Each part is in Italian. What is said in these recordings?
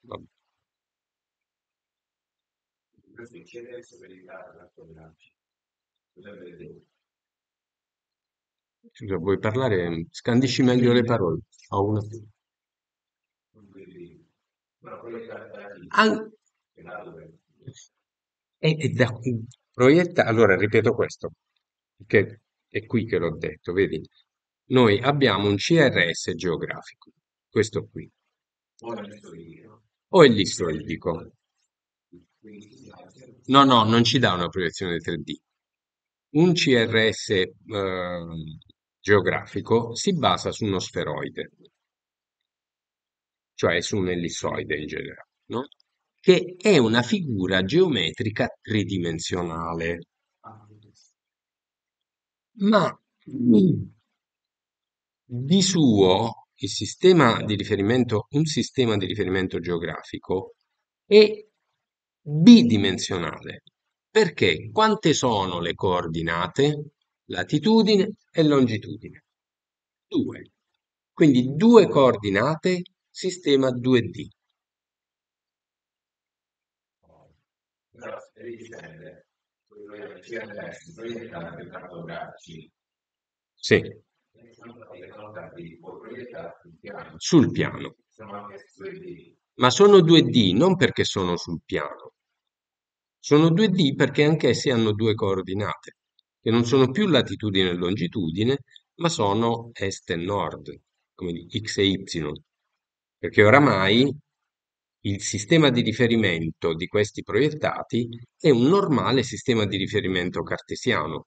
Vabbè. Scusa, vuoi parlare? Scandisci meglio le parole. Ho una... An- e allora, ripeto questo, che è qui che l'ho detto, vedi? Noi abbiamo un CRS geografico, questo qui, o è l'istorico. No, no, non ci dà una proiezione 3D. Un CRS geografico si basa su uno sferoide, cioè su un ellissoide in generale, no? Che è una figura geometrica tridimensionale. Ma di suo il sistema di riferimento, un sistema di riferimento geografico è bidimensionale. Perché? Quante sono le coordinate? Latitudine e longitudine. Due. Quindi due coordinate, sistema 2D. Sì, sul piano. Ma sono 2D non perché sono sul piano, sono 2D perché anch'essi hanno due coordinate, che non sono più latitudine e longitudine, ma sono est e nord, come di x e y, perché oramai il sistema di riferimento di questi proiettati è un normale sistema di riferimento cartesiano,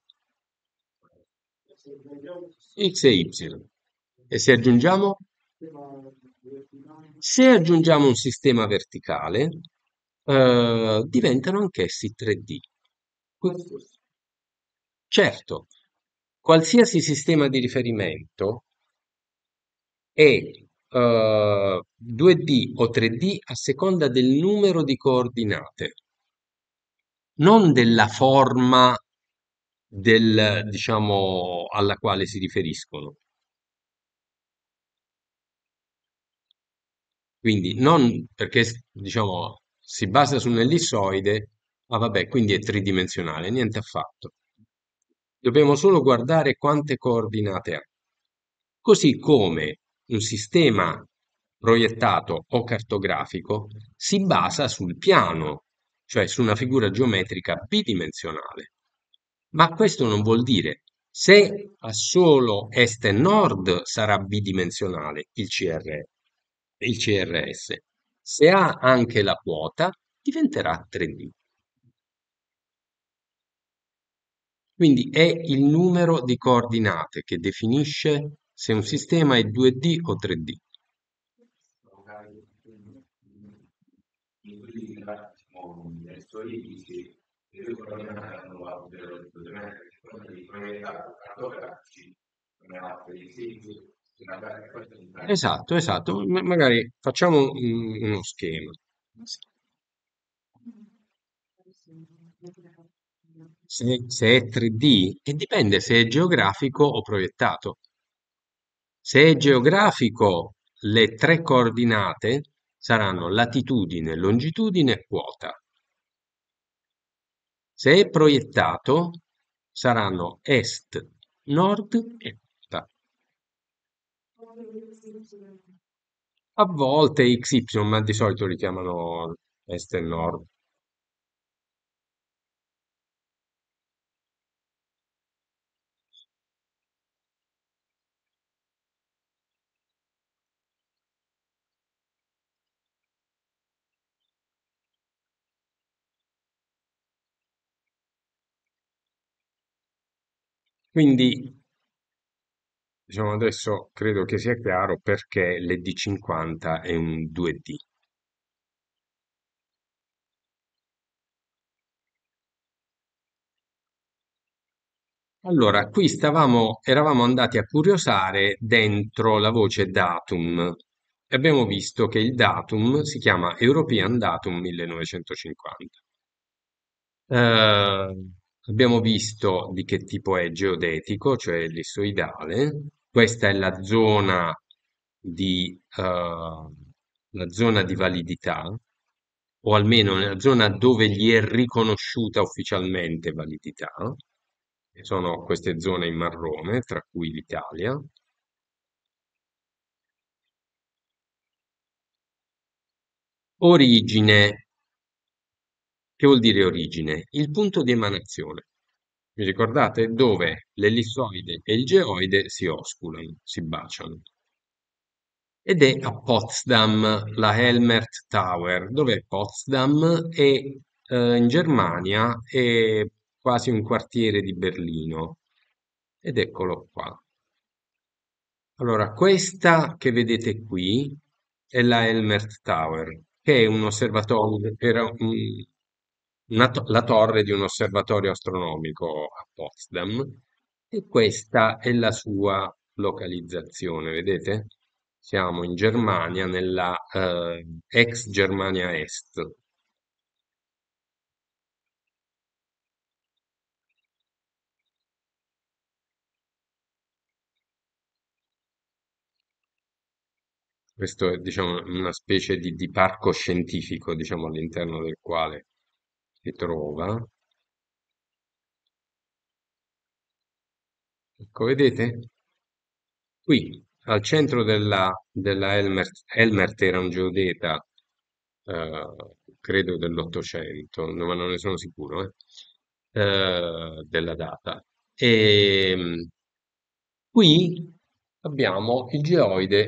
x e y. E se aggiungiamo un sistema verticale, diventano anch'essi 3D. Certo, qualsiasi sistema di riferimento è 2D o 3D a seconda del numero di coordinate, non della forma diciamo, alla quale si riferiscono. Quindi non perché, diciamo, si basa su un ellissoide, ah vabbè, quindi è tridimensionale, niente affatto. Dobbiamo solo guardare quante coordinate ha. Così come un sistema proiettato o cartografico si basa sul piano, cioè su una figura geometrica bidimensionale. Ma questo non vuol dire se ha solo est e nord sarà bidimensionale il CRS. Se ha anche la quota diventerà 3D. Quindi è il numero di coordinate che definisce se un sistema è 2D o 3D. Esatto, esatto. Magari facciamo uno schema. Se è 3D, e dipende se è geografico o proiettato. Se è geografico, le tre coordinate saranno latitudine, longitudine e quota. Se è proiettato, saranno est, nord e quota. A volte XY, ma di solito li chiamano est e nord. Quindi, diciamo, adesso credo che sia chiaro perché l'ED50 è un 2D. Allora, qui eravamo andati a curiosare dentro la voce datum e abbiamo visto che il datum si chiama European Datum 1950. Eh, abbiamo visto di che tipo è geodetico, cioè ellissoidale. Questa è la zona di la zona di validità, o almeno nella zona dove gli è riconosciuta ufficialmente validità, che sono queste zone in marrone, tra cui l'Italia. Origine, che vuol dire origine? Il punto di emanazione. Vi ricordate? Dove l'ellissoide e il geoide si osculano, si baciano. Ed è a Potsdam, la Helmert Tower. Dov'è Potsdam? È in Germania, è quasi un quartiere di Berlino. Ed eccolo qua. Allora, questa che vedete qui è la Helmert Tower, che è un osservatorio, la torre di un osservatorio astronomico a Potsdam, e questa è la sua localizzazione, vedete? Siamo in Germania, nella ex Germania Est. Questo è, diciamo, una specie di parco scientifico, diciamo, all'interno del quale si trova. Ecco, vedete? Qui, al centro della Helmert era un geodeta, eh, credo dell'Ottocento, no, ma non ne sono sicuro, della data. E qui abbiamo il geoide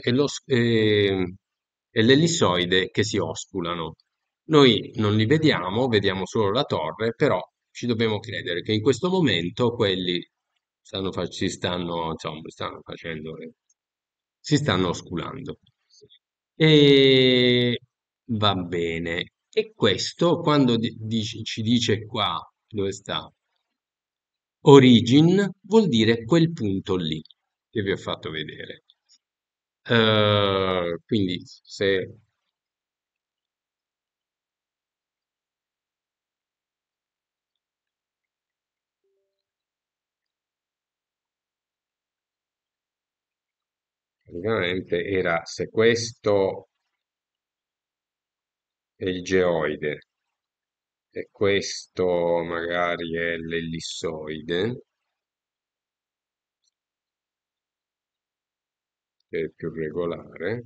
e l'ellissoide che si osculano. Noi non li vediamo, vediamo solo la torre, però ci dobbiamo credere che in questo momento quelli insomma, stanno facendo, si stanno osculando. E va bene. E questo quando ci dice qua dove sta origin, vuol dire quel punto lì che vi ho fatto vedere. Quindi se praticamente era se questo è il geoide e questo magari è l'ellissoide, che è più regolare,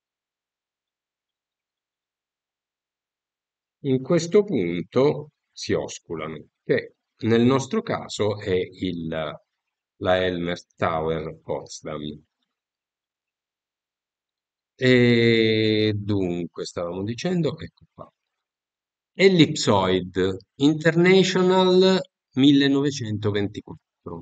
in questo punto si osculano, che nel nostro caso è la Elmer Tower Potsdam. E dunque, stavamo dicendo, ecco qua. Ellipsoid International 1924.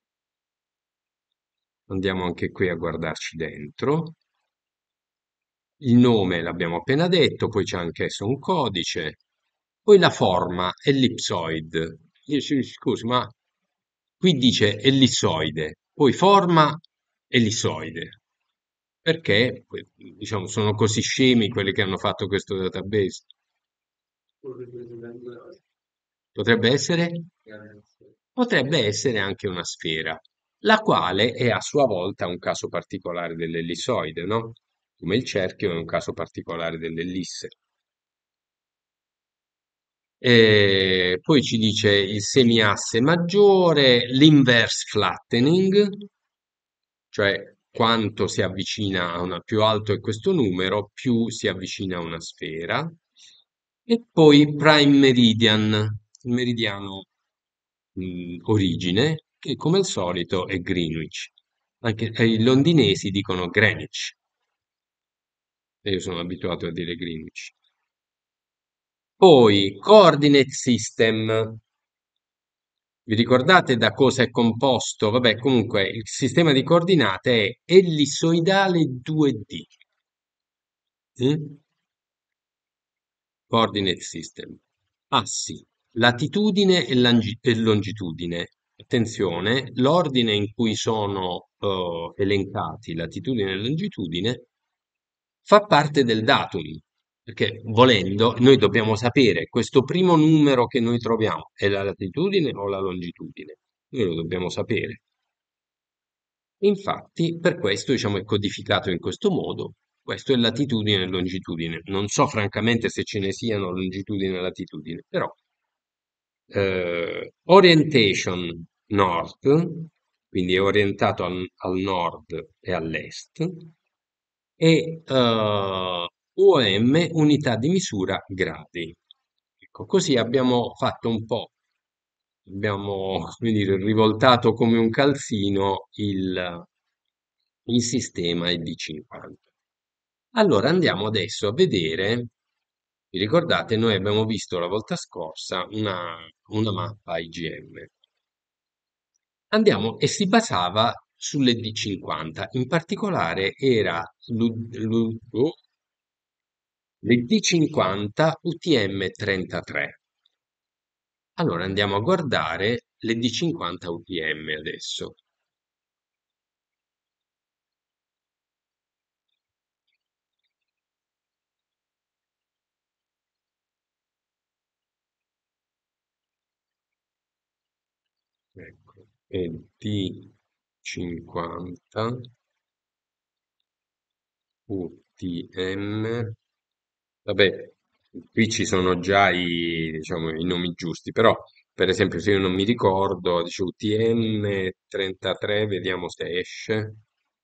Andiamo anche qui a guardarci dentro. Il nome l'abbiamo appena detto, poi c'è anch'esso un codice. Poi la forma, ellipsoid. Scusi, ma qui dice ellissoide, poi forma ellissoide. Perché, diciamo, sono così scemi quelli che hanno fatto questo database? Potrebbe essere? Potrebbe essere anche una sfera, la quale è a sua volta un caso particolare dell'ellissoide, no? Come il cerchio è un caso particolare dell'ellisse. E poi ci dice il semiasse maggiore, l'inverse flattening, cioè quanto si avvicina a una più alto è questo numero, più si avvicina a una sfera. E poi prime meridian, il meridiano origine, che come al solito è Greenwich. Anche i londinesi dicono Greenwich, e io sono abituato a dire Greenwich. Poi coordinate system. Vi ricordate da cosa è composto? Vabbè, comunque il sistema di coordinate è ellissoidale 2D. Mm? Coordinate system. Assi, latitudine e longitudine. Attenzione, l'ordine in cui sono elencati latitudine e longitudine fa parte del datum, perché volendo noi dobbiamo sapere questo primo numero che noi troviamo è la latitudine o la longitudine. Noi lo dobbiamo sapere. Infatti, per questo, diciamo, è codificato in questo modo. Questo è latitudine e longitudine. Non so francamente se ce ne siano longitudine e latitudine, però orientation north, quindi è orientato al nord e all'est, e UOM, unità di misura gradi. Ecco, così abbiamo fatto un po', abbiamo, come dire, rivoltato come un calzino il sistema ED50. Allora andiamo adesso a vedere, vi ricordate, noi abbiamo visto la volta scorsa una mappa IGM. Andiamo e si basava sulle D50, in particolare era le D50 UTM-33. Allora andiamo a guardare le D50 UTM adesso. Ecco, e D50 UTM. Vabbè, qui ci sono già diciamo, i nomi giusti, però per esempio se io non mi ricordo, dice UTM 33, vediamo se esce.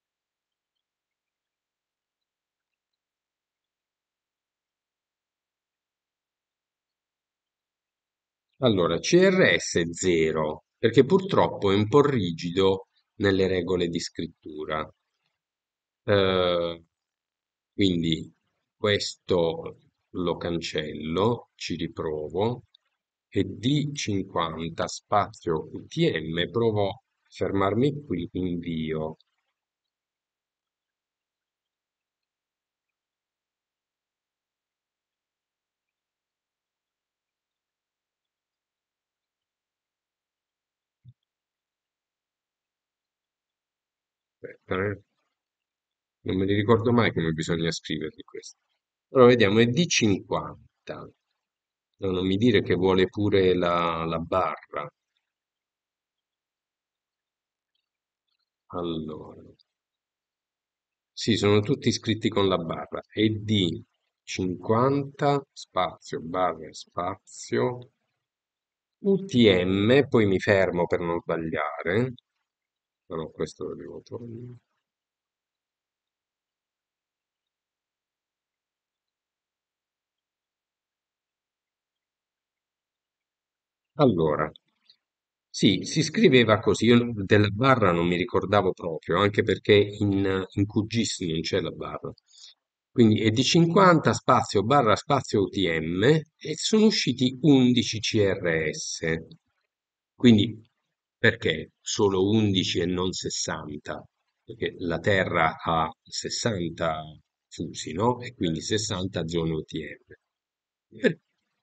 Allora, CRS 0, perché purtroppo è un po' rigido nelle regole di scrittura. Eh, quindi questo lo cancello, ci riprovo, e D50 spazio UTM, provo a fermarmi qui, invio. Aspetta, non me li ricordo mai come bisogna scriverli questi. Allora vediamo, è D50. No, non mi dire che vuole pure la barra. Allora, sì, sono tutti scritti con la barra. E D 50 spazio barra spazio UTM, poi mi fermo per non sbagliare. No, no, questo lo devo togliere. Allora, sì, si scriveva così. Io della barra non mi ricordavo proprio, anche perché in QGIS non c'è la barra. Quindi è di 50 spazio barra spazio UTM e sono usciti 11 CRS. Quindi perché solo 11 e non 60? Perché la Terra ha 60 fusi, no? E quindi 60 zone UTM. Per-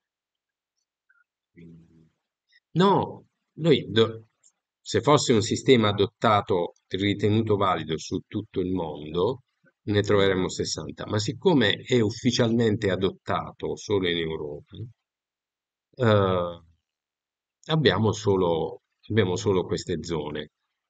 No, se fosse un sistema adottato, ritenuto valido su tutto il mondo, ne troveremmo 60, ma siccome è ufficialmente adottato solo in Europa, eh, abbiamo solo queste zone.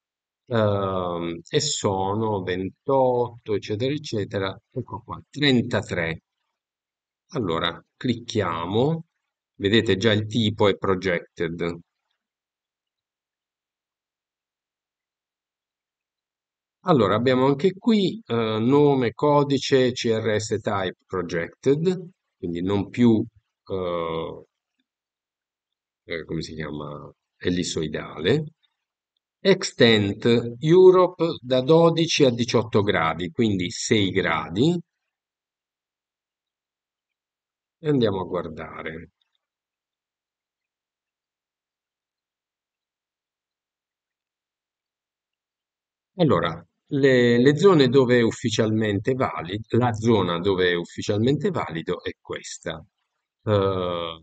E sono 28, eccetera, eccetera. Ecco qua, 33. Allora, clicchiamo, vedete già il tipo è projected. Allora, abbiamo anche qui nome, codice, CRS type projected, quindi non più, come si chiama, ellissoidale. Extent Europe da 12 a 18 gradi, quindi 6 gradi, e andiamo a guardare. Allora, le zone dove è ufficialmente valido, la zona dove è ufficialmente valido è questa. Eh,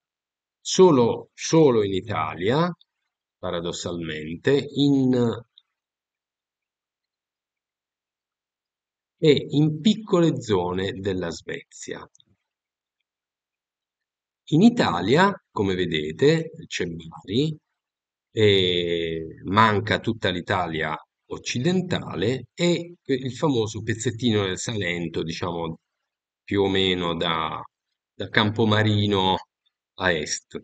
solo in Italia, paradossalmente, e in piccole zone della Svezia. In Italia, come vedete, c'è Bari, e manca tutta l'Italia occidentale e il famoso pezzettino del Salento, diciamo più o meno da Campomarino a est.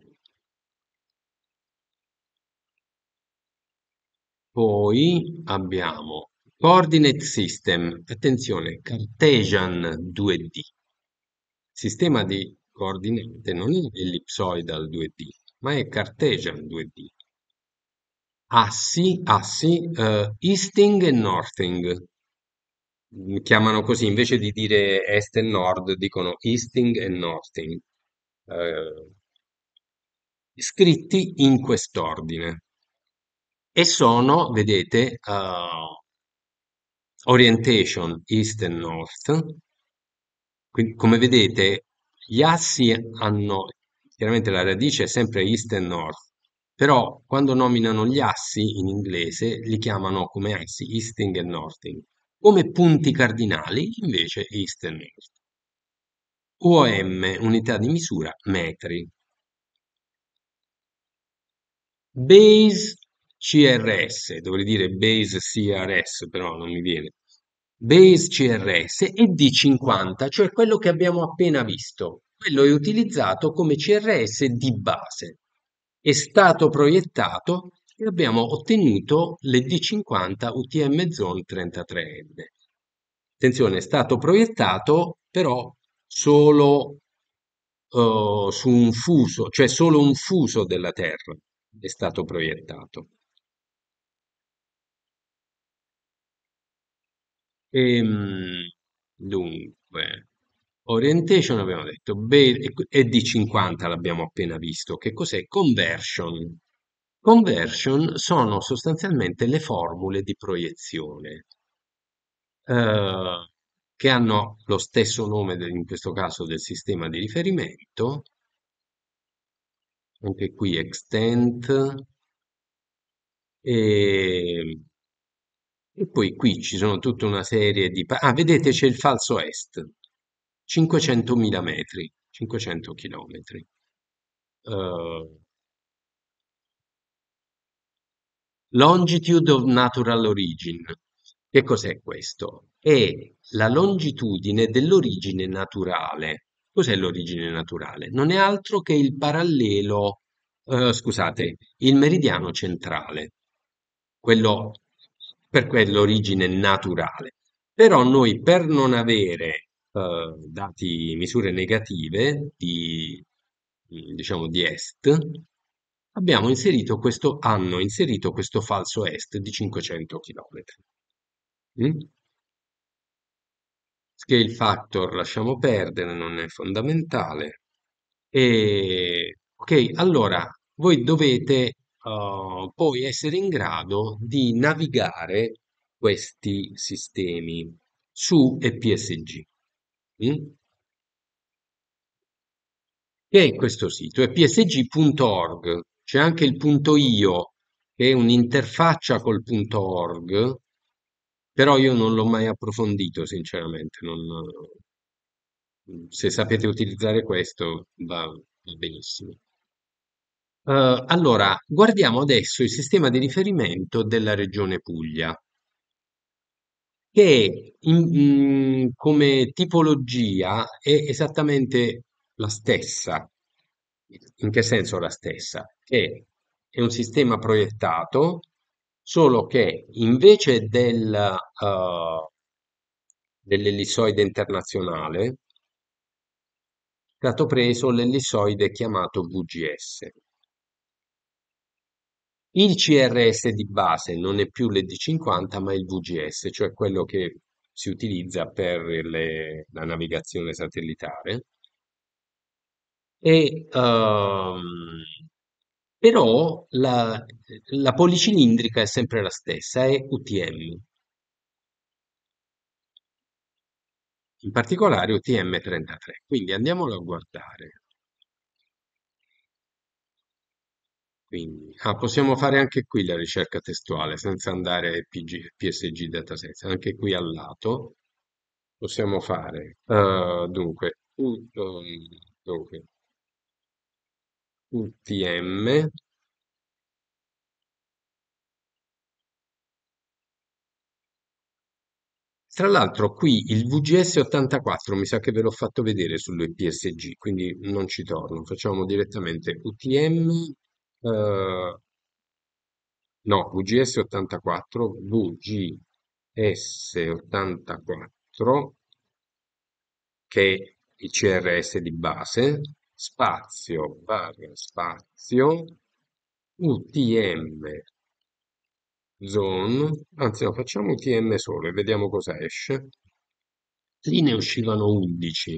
Poi abbiamo Coordinate System, attenzione, Cartesian 2D. Sistema di coordinate non è ellipsoidal 2D, ma è Cartesian 2D. Assi, easting e northing. Chiamano così, invece di dire est e nord, dicono easting e northing. Eh, scritti in quest'ordine. E sono, vedete, orientation east e north. Quindi, come vedete, gli assi hanno, chiaramente la radice è sempre east e north, però quando nominano gli assi in inglese li chiamano come assi easting e northing. Come punti cardinali, invece, east e north. UOM, unità di misura, metri. Base CRS, dovrei dire Base CRS, però non mi viene. Base CRS e D50, cioè quello che abbiamo appena visto. Quello è utilizzato come CRS di base. È stato proiettato e abbiamo ottenuto le D50 UTM Zone 33M. Attenzione, è stato proiettato però solo su un fuso, cioè solo un fuso della Terra è stato proiettato. Dunque, orientation abbiamo detto, e di 50 l'abbiamo appena visto. Che cos'è? Conversion. Conversion sono sostanzialmente le formule di proiezione, eh, che hanno lo stesso nome, in questo caso, del sistema di riferimento, anche qui extent, e, e poi qui ci sono tutta una serie di... Ah, vedete c'è il falso est, 500.000 metri, 500 chilometri. Eh, Longitude of Natural Origin. Che cos'è questo? È la longitudine dell'origine naturale. Cos'è l'origine naturale? Non è altro che il parallelo, scusate, il meridiano centrale, quello per quell'origine naturale. Però noi per non avere dati, misure negative di, diciamo, di est, hanno inserito questo falso est di 500 km. Scale factor lasciamo perdere, non è fondamentale. Ok, allora voi dovete poi essere in grado di navigare questi sistemi su EPSG. mm? Che è questo sito? È psg.org. C'è anche il punto io, che è un'interfaccia col punto org, però io non l'ho mai approfondito, sinceramente. Se sapete utilizzare questo, va benissimo. Allora, guardiamo adesso il sistema di riferimento della regione Puglia, che come tipologia è esattamente la stessa. In che senso la stessa? Che è un sistema proiettato, solo che invece dell'ellissoide internazionale è stato preso l'ellissoide chiamato VGS. Il CRS di base non è più l'ED50, ma il VGS, cioè quello che si utilizza per la navigazione satellitare. E, però la policilindrica è sempre la stessa, è UTM, in particolare UTM-33. Quindi andiamolo a guardare. Quindi, possiamo fare anche qui la ricerca testuale senza andare a PSG Datasets, anche qui al lato possiamo fare, dunque, UTM Tra l'altro qui il VGS84 mi sa che ve l'ho fatto vedere sulle PSG, quindi non ci torno. Facciamo direttamente UTM, no, VGS84, VGS84, che è il CRS di base, spazio barra spazio, UTM zone, anzi no, facciamo UTM solo e vediamo cosa esce. Lì ne uscivano 11.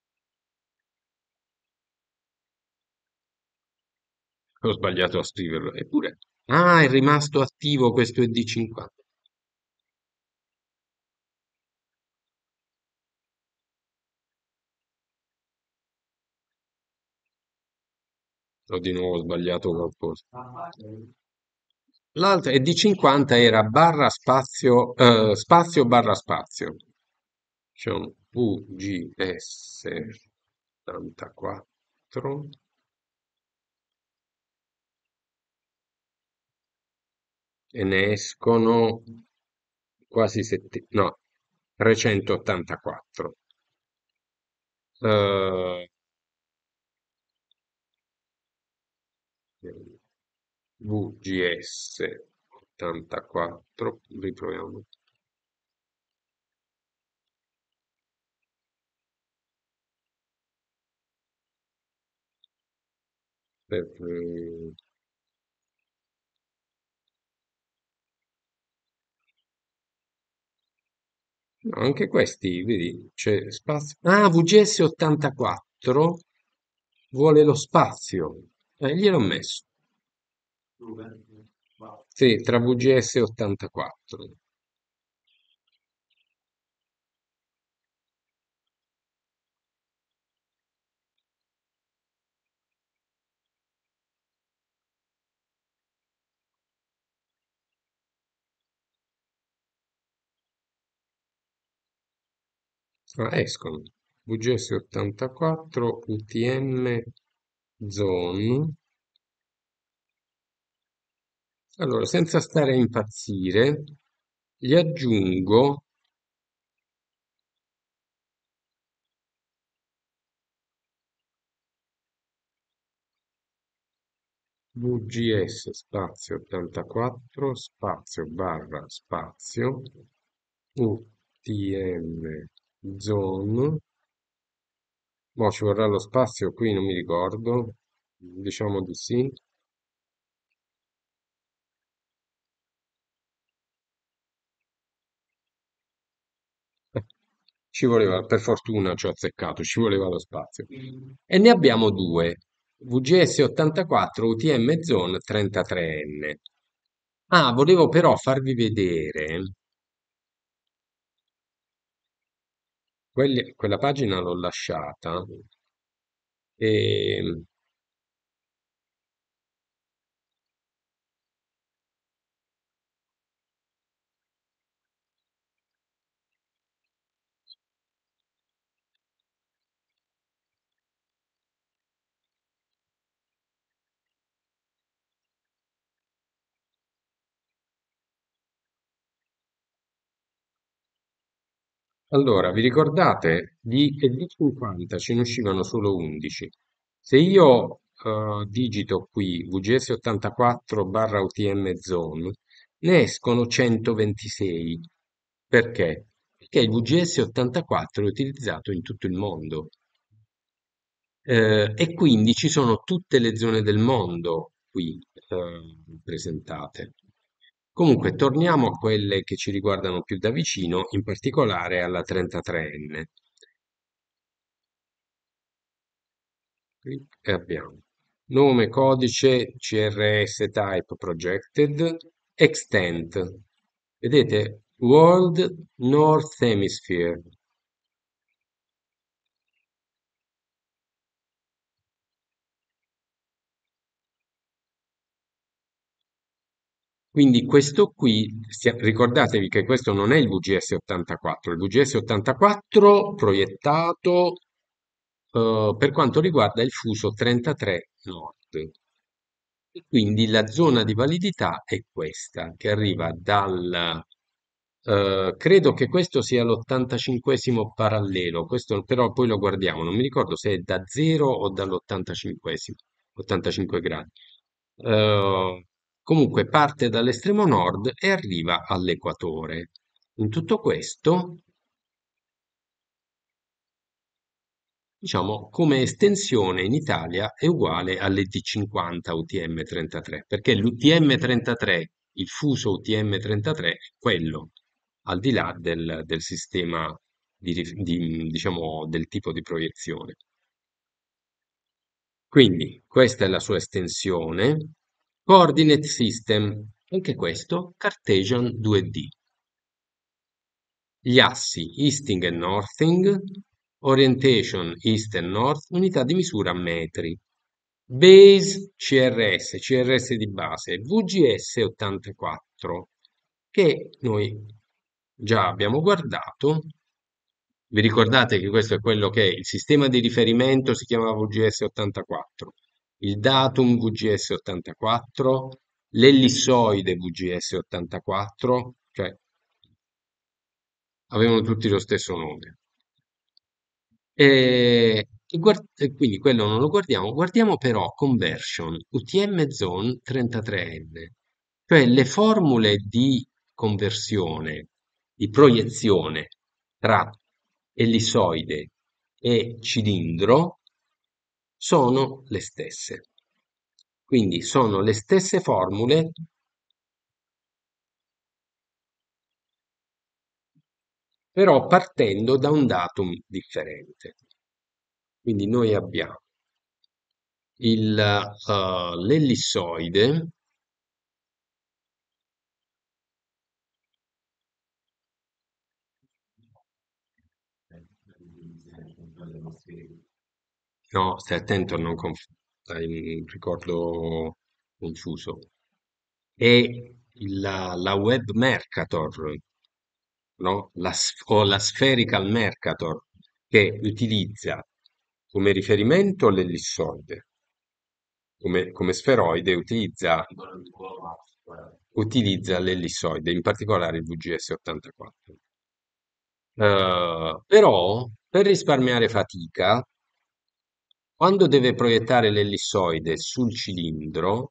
Ho sbagliato a scriverlo. Eppure, ah, è rimasto attivo questo ED50. Ho di nuovo sbagliato qualcosa. L'altro ED50 era barra spazio, spazio barra spazio. C'è un VGS84 e ne escono quasi no, 384. Eh, VGS 84, riproviamo. Per, no, anche questi, vedi, c'è spazio. Ah, VGS 84 vuole lo spazio. Gliel'ho messo. Sì, tra VGS 84. Ah, escono. VGS 84, UTM Zone. Allora, senza stare a impazzire, gli aggiungo VGS spazio 84 spazio barra spazio UTM zone. Mo' ci vorrà lo spazio qui, non mi ricordo. Diciamo di sì. Eh, Ci voleva, per fortuna ci ho azzeccato, ci voleva lo spazio. E ne abbiamo due. VGS 84 UTM Zone 33N. Ah, volevo però farvi vedere, quella pagina l'ho lasciata, e allora, vi ricordate? Di 50 ce ne uscivano solo 11. Se io digito qui VGS 84 barra UTM Zone, ne escono 126. Perché? Perché il VGS 84 è utilizzato in tutto il mondo. E quindi ci sono tutte le zone del mondo qui presentate. Comunque, torniamo a quelle che ci riguardano più da vicino, in particolare alla 33N. Clic e abbiamo nome, codice, CRS type projected, extent. Vedete? World North Hemisphere. Quindi questo qui, ricordatevi che questo non è il VGS 84, il VGS 84 proiettato per quanto riguarda il fuso 33 Nord. E quindi la zona di validità è questa, che arriva dal Credo che questo sia l'85esimo parallelo, questo però poi lo guardiamo, non mi ricordo se è da 0 o dall'85esimo, 85 gradi. Comunque parte dall'estremo nord e arriva all'equatore. In tutto questo, diciamo, come estensione in Italia è uguale all'ET50 UTM33, perché l'UTM33, il fuso UTM33, è quello, al di là del sistema diciamo, del tipo di proiezione. Quindi questa è la sua estensione. Coordinate System, anche questo Cartesian 2D. Gli assi easting e northing, orientation east e north, unità di misura metri. Base CRS di base, VGS 84, che noi già abbiamo guardato. Vi ricordate che questo è quello che il sistema di riferimento si chiamava VGS 84, il datum VGS 84, l'ellissoide VGS 84, cioè avevano tutti lo stesso nome. E quindi quello non lo guardiamo, guardiamo però conversion UTM zone 33N, cioè le formule di conversione, di proiezione tra ellissoide e cilindro sono le stesse. Quindi sono le stesse formule, però partendo da un datum differente. Quindi noi abbiamo l'ellissoide, no, stai attento a non hai un ricordo confuso. E la Web Mercator, no? O la Spherical Mercator, che utilizza come riferimento l'ellissoide, come sferoide utilizza l'ellissoide, in particolare il VGS 84. Però, per risparmiare fatica, quando deve proiettare l'ellissoide sul cilindro,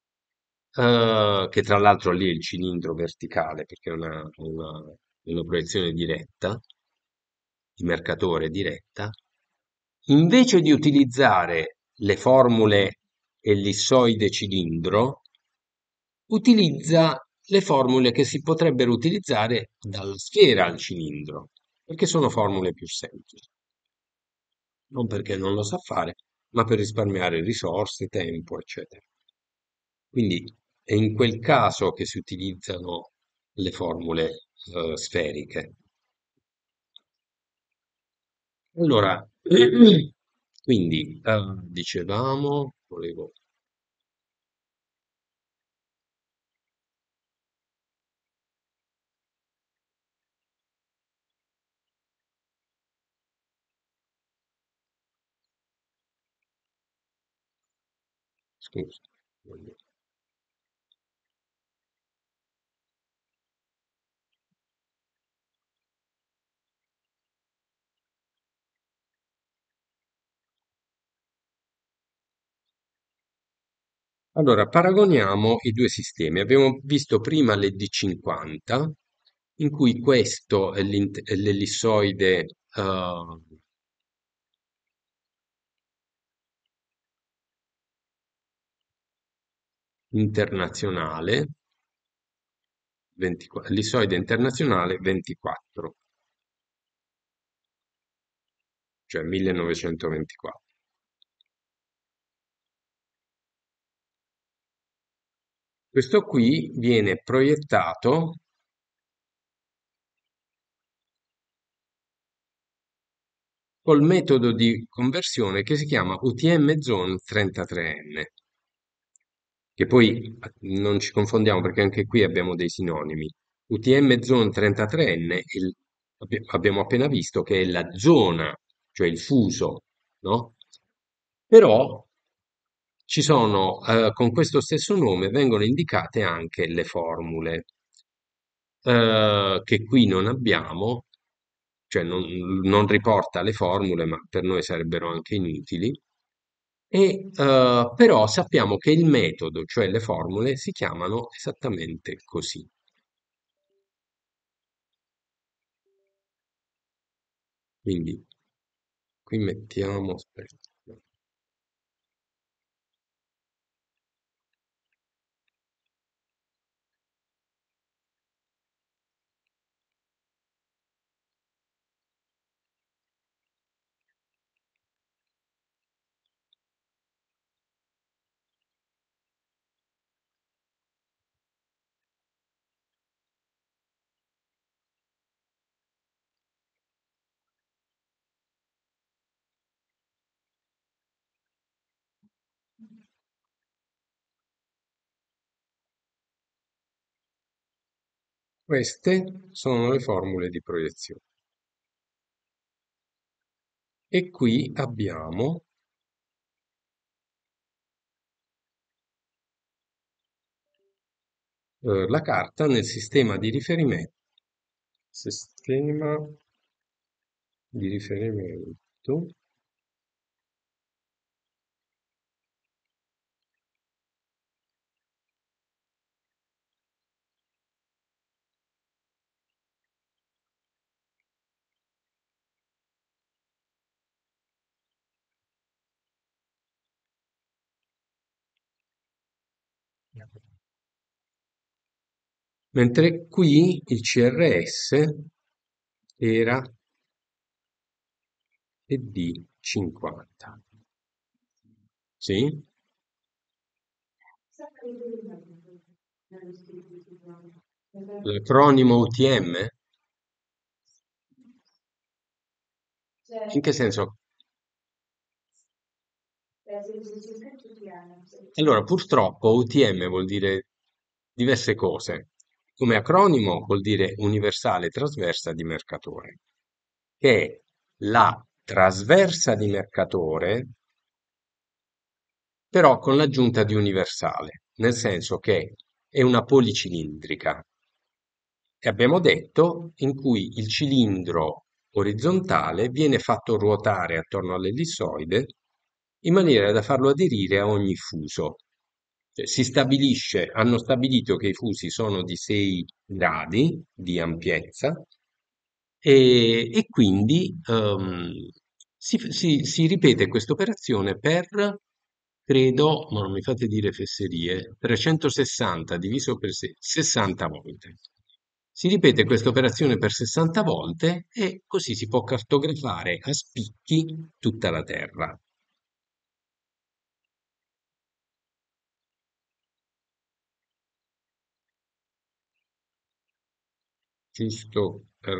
che tra l'altro lì è il cilindro verticale perché è una proiezione diretta, di mercatore diretta, invece di utilizzare le formule ellissoide cilindro, utilizza le formule che si potrebbero utilizzare dalla sfera al cilindro, perché sono formule più semplici. Non perché non lo sa fare, ma per risparmiare risorse, tempo, eccetera. Quindi è in quel caso che si utilizzano le formule sferiche. Allora, quindi dicevamo, volevo, scusa. Allora, paragoniamo i due sistemi. Abbiamo visto prima l'ED50, in cui questo è l'ellissoide internazionale, l'ellissoide internazionale 24, cioè 1924. Questo qui viene proiettato col metodo di conversione che si chiama UTM Zone 33N, che poi non ci confondiamo perché anche qui abbiamo dei sinonimi. UTM Zone 33N, abbiamo appena visto che è la zona, cioè il fuso, no? Però con questo stesso nome vengono indicate anche le formule. che qui non abbiamo, cioè non riporta le formule, ma per noi sarebbero anche inutili. Però sappiamo che il metodo, cioè le formule, si chiamano esattamente così. Quindi qui mettiamo, aspetta. Queste sono le formule di proiezione. E qui abbiamo la carta nel sistema di riferimento. Sistema di riferimento. Mentre qui il CRS era PD50. Sì? L'acronimo UTM? In che senso? Allora, purtroppo UTM vuol dire diverse cose. Come acronimo vuol dire universale trasversa di mercatore, che è la trasversa di mercatore, però con l'aggiunta di universale, nel senso che è una policilindrica. E abbiamo detto in cui il cilindro orizzontale viene fatto ruotare attorno all'ellissoide in maniera da farlo aderire a ogni fuso. Cioè, hanno stabilito che i fusi sono di 6 gradi di ampiezza e quindi si ripete questa operazione per, credo, ma non mi fate dire fesserie, 360 diviso per 60 volte. Si ripete questa operazione per 60 volte e così si può cartografare a spicchi tutta la Terra. Giusto per...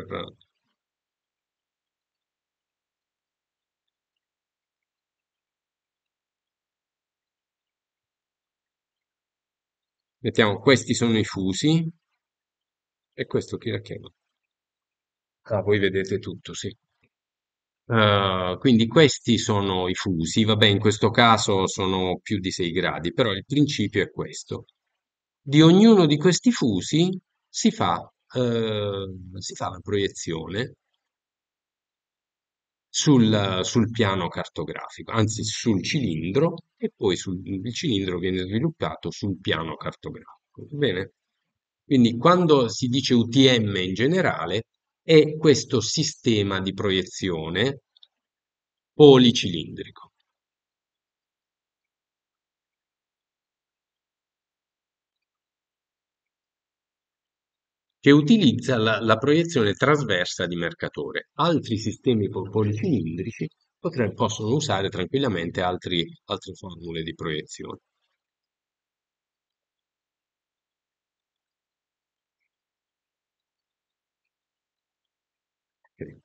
Mettiamo, questi sono i fusi e questo chi la chiama? Ah, voi vedete tutto, sì. Quindi questi sono i fusi, vabbè, in questo caso sono più di 6 gradi, però il principio è questo. Di ognuno di questi fusi si fa, si fa la proiezione sul piano cartografico, anzi sul cilindro, e poi il cilindro viene sviluppato sul piano cartografico. Bene? Quindi quando si dice UTM in generale è questo sistema di proiezione policilindrico, che utilizza la proiezione trasversa di Mercatore. Altri sistemi policilindrici possono usare tranquillamente altre formule di proiezione. Ok.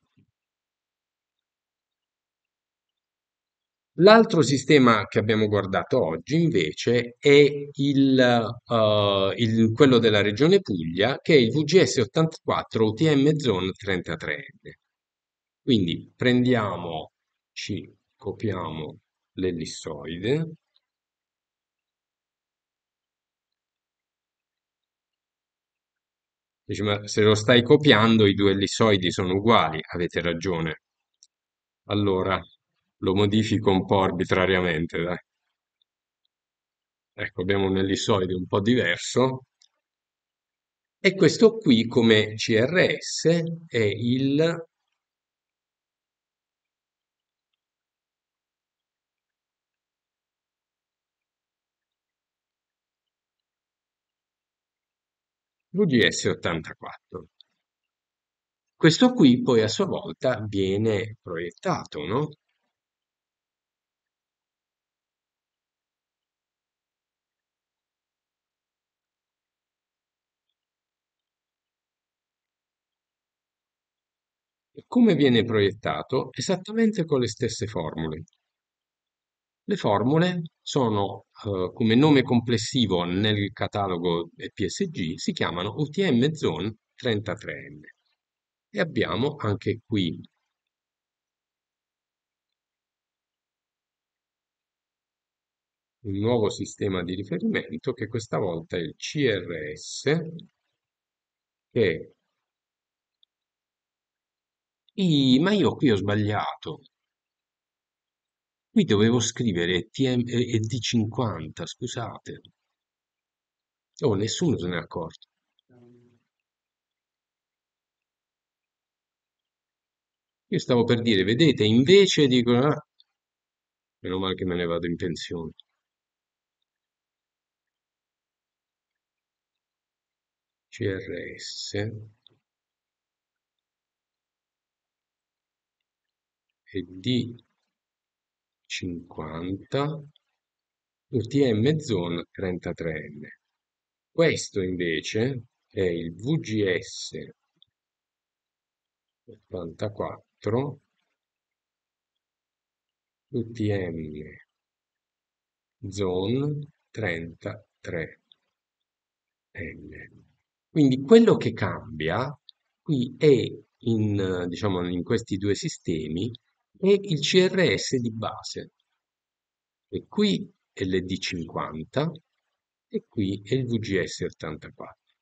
L'altro sistema che abbiamo guardato oggi invece è quello della Regione Puglia, che è il VGS 84 UTM Zone 33N. Quindi ci copiamo l'ellissoide, Dici, ma se lo stai copiando, i due ellissoidi sono uguali, avete ragione. Allora, lo modifico un po' arbitrariamente, dai. Ecco, abbiamo un ellissoide un po' diverso. E questo qui come CRS è il VGS 84. Questo qui poi a sua volta viene proiettato, no? E come viene proiettato? Esattamente con le stesse formule. Le formule sono, come nome complessivo nel catalogo PSG, si chiamano UTM Zone 33N. E abbiamo anche qui un nuovo sistema di riferimento che questa volta è il CRS, che ma io qui ho sbagliato. Qui dovevo scrivere TM e D50, scusate. Oh, nessuno se n'è accorto. Io stavo per dire, vedete, invece dicono, "Ah, meno male che me ne vado in pensione. CRS e D50, UTM Zone 33N. Questo invece è il VGS 84, UTM Zone 33N. Quindi quello che cambia qui è diciamo, in questi due sistemi è il CRS di base. E qui è l'ED50 e qui è il VGS 84.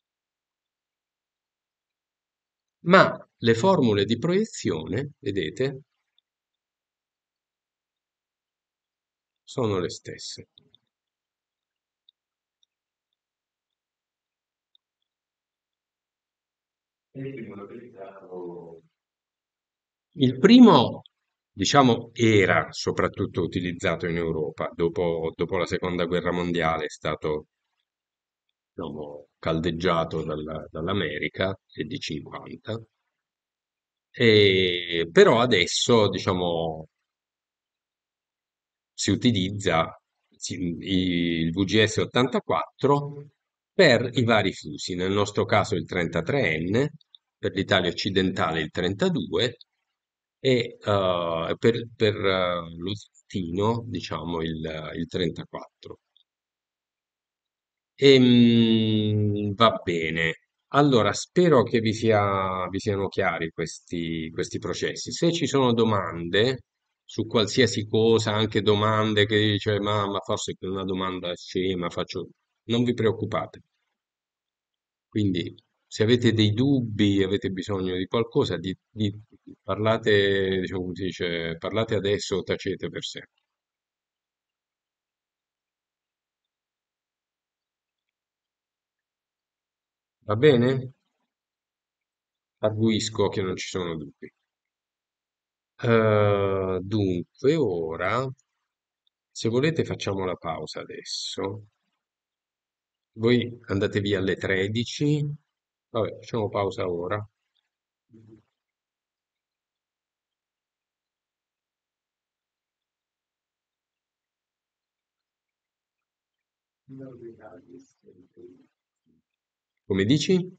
Ma le formule di proiezione, vedete, sono le stesse. Il primo, diciamo, era soprattutto utilizzato in Europa. Dopo la seconda guerra mondiale è stato, diciamo, caldeggiato dall'America e di 50. Però adesso, diciamo, si utilizza il VGS 84 per i vari fusi, nel nostro caso il 33N, per l'Italia occidentale il 32 e per lo Santino, diciamo, il 34. Va bene. Allora, spero che vi siano chiari questi processi. Se ci sono domande su qualsiasi cosa, anche domande che dice, ma forse è una domanda scema, faccio, non vi preoccupate. Quindi, se avete dei dubbi, avete bisogno di qualcosa, parlate, diciamo come si dice, parlate adesso o tacete per sempre. Va bene? Arguisco che non ci sono dubbi. Dunque, ora, se volete, facciamo la pausa adesso. Voi andate via alle 13. Vabbè, facciamo pausa ora. Come dici?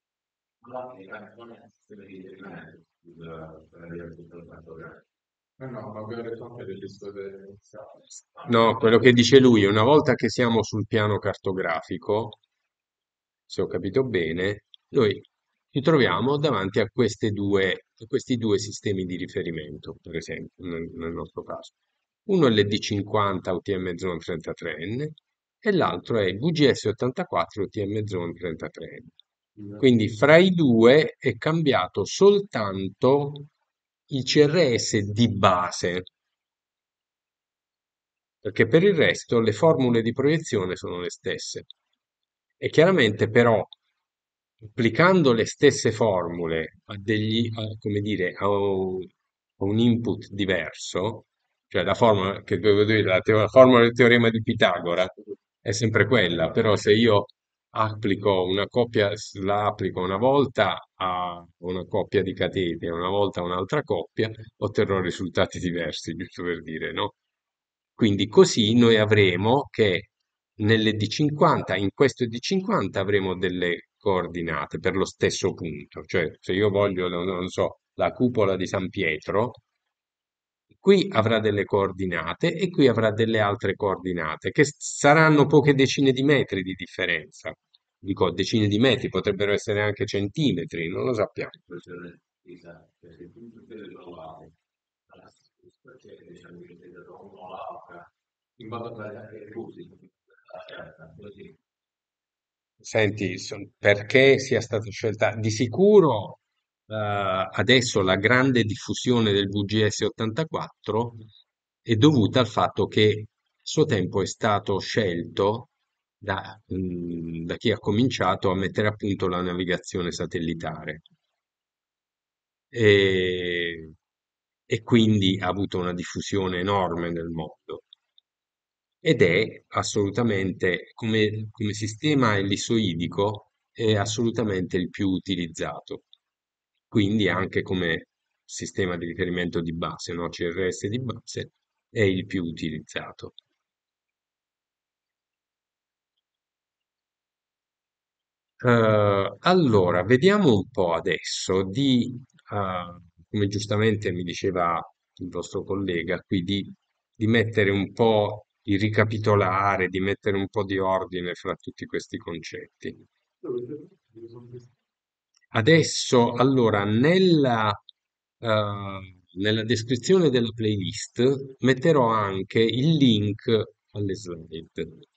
No, quello che dice lui, una volta che siamo sul piano cartografico, se ho capito bene, noi ci troviamo davanti a questi due sistemi di riferimento, per esempio, nel nostro caso. Uno è l'ED50 UTM Zone 33N e l'altro è il VGS 84 UTM Zone 33N. Quindi fra i due è cambiato soltanto il CRS di base, perché per il resto le formule di proiezione sono le stesse. E chiaramente però applicando le stesse formule come dire, a un input diverso, cioè la formula che devo dire, la formula del teorema di Pitagora è sempre quella, però se io applico una coppia, la applico una volta a una coppia di cateti e una volta a un'altra coppia, otterrò risultati diversi, giusto per dire, no? Quindi così noi avremo che nelle D50, in questo D50 avremo delle coordinate per lo stesso punto, cioè se io voglio, non so, la cupola di San Pietro, qui avrà delle coordinate e qui avrà delle altre coordinate che saranno poche decine di metri di differenza. Dico decine di metri, potrebbero essere anche centimetri, non lo sappiamo. Senti, perché sia stata scelta? Di sicuro adesso la grande diffusione del VGS 84 è dovuta al fatto che a suo tempo è stato scelto da chi ha cominciato a mettere a punto la navigazione satellitare e, e quindi ha avuto una diffusione enorme nel mondo. Ed è assolutamente, come sistema ellissoidico, è assolutamente il più utilizzato. Quindi anche come sistema di riferimento di base, no? CRS di base, è il più utilizzato. Allora, vediamo un po' adesso come giustamente mi diceva il vostro collega, qui di mettere un po', di ricapitolare, di mettere un po' di ordine fra tutti questi concetti. Adesso, allora, nella descrizione della playlist metterò anche il link alle slide.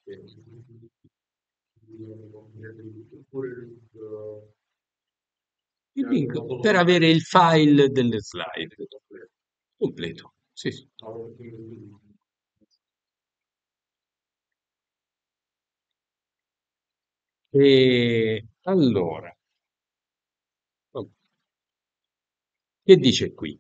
Il link per avere il file delle slide completo. Sì, sì. E allora, che dice qui?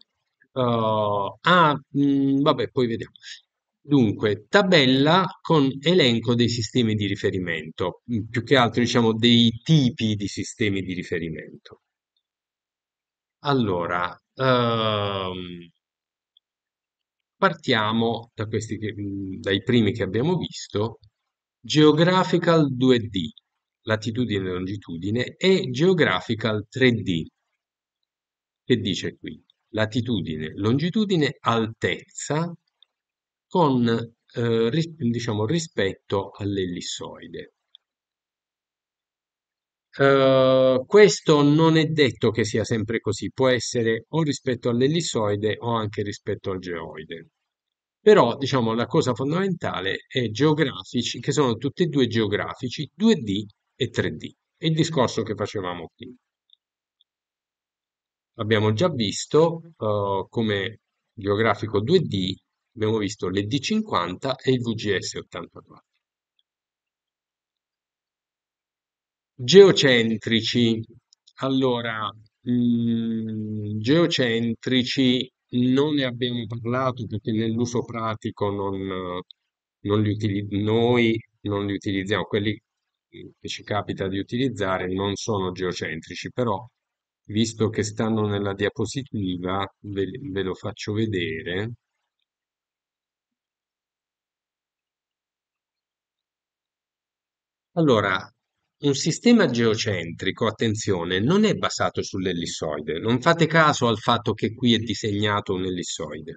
Vabbè, poi vediamo. Dunque, tabella con elenco dei sistemi di riferimento, più che altro diciamo dei tipi di sistemi di riferimento. Allora, partiamo dai primi che abbiamo visto, Geographical 2D, latitudine e longitudine, e Geographical 3D, che dice qui latitudine, longitudine, altezza con diciamo rispetto all'ellissoide. Questo non è detto che sia sempre così, può essere o rispetto all'ellissoide o anche rispetto al geoide. Però, diciamo, la cosa fondamentale è geografici, che sono tutti e due geografici, 2D e 3D. È il discorso che facevamo qui. Abbiamo già visto come geografico 2D, abbiamo visto l'ED50 e il VGS 84. Geocentrici. Allora, geocentrici non ne abbiamo parlato perché nell'uso pratico noi non li utilizziamo. Quelli che ci capita di utilizzare non sono geocentrici, però visto che stanno nella diapositiva, ve lo faccio vedere. Allora, un sistema geocentrico, attenzione, non è basato sull'ellissoide. Non fate caso al fatto che qui è disegnato un ellissoide.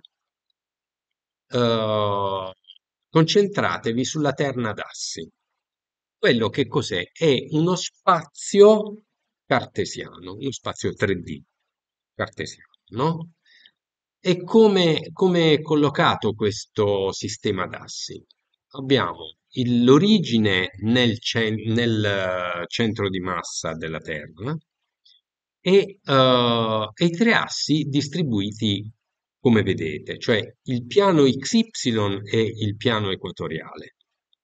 Eh, concentratevi sulla terna d'assi. Quello che cos'è? È uno spazio cartesiano, uno spazio 3D cartesiano, no? E come è collocato questo sistema d'assi? Abbiamo l'origine nel centro di massa della Terra e i tre assi distribuiti come vedete, cioè il piano XY e il piano equatoriale.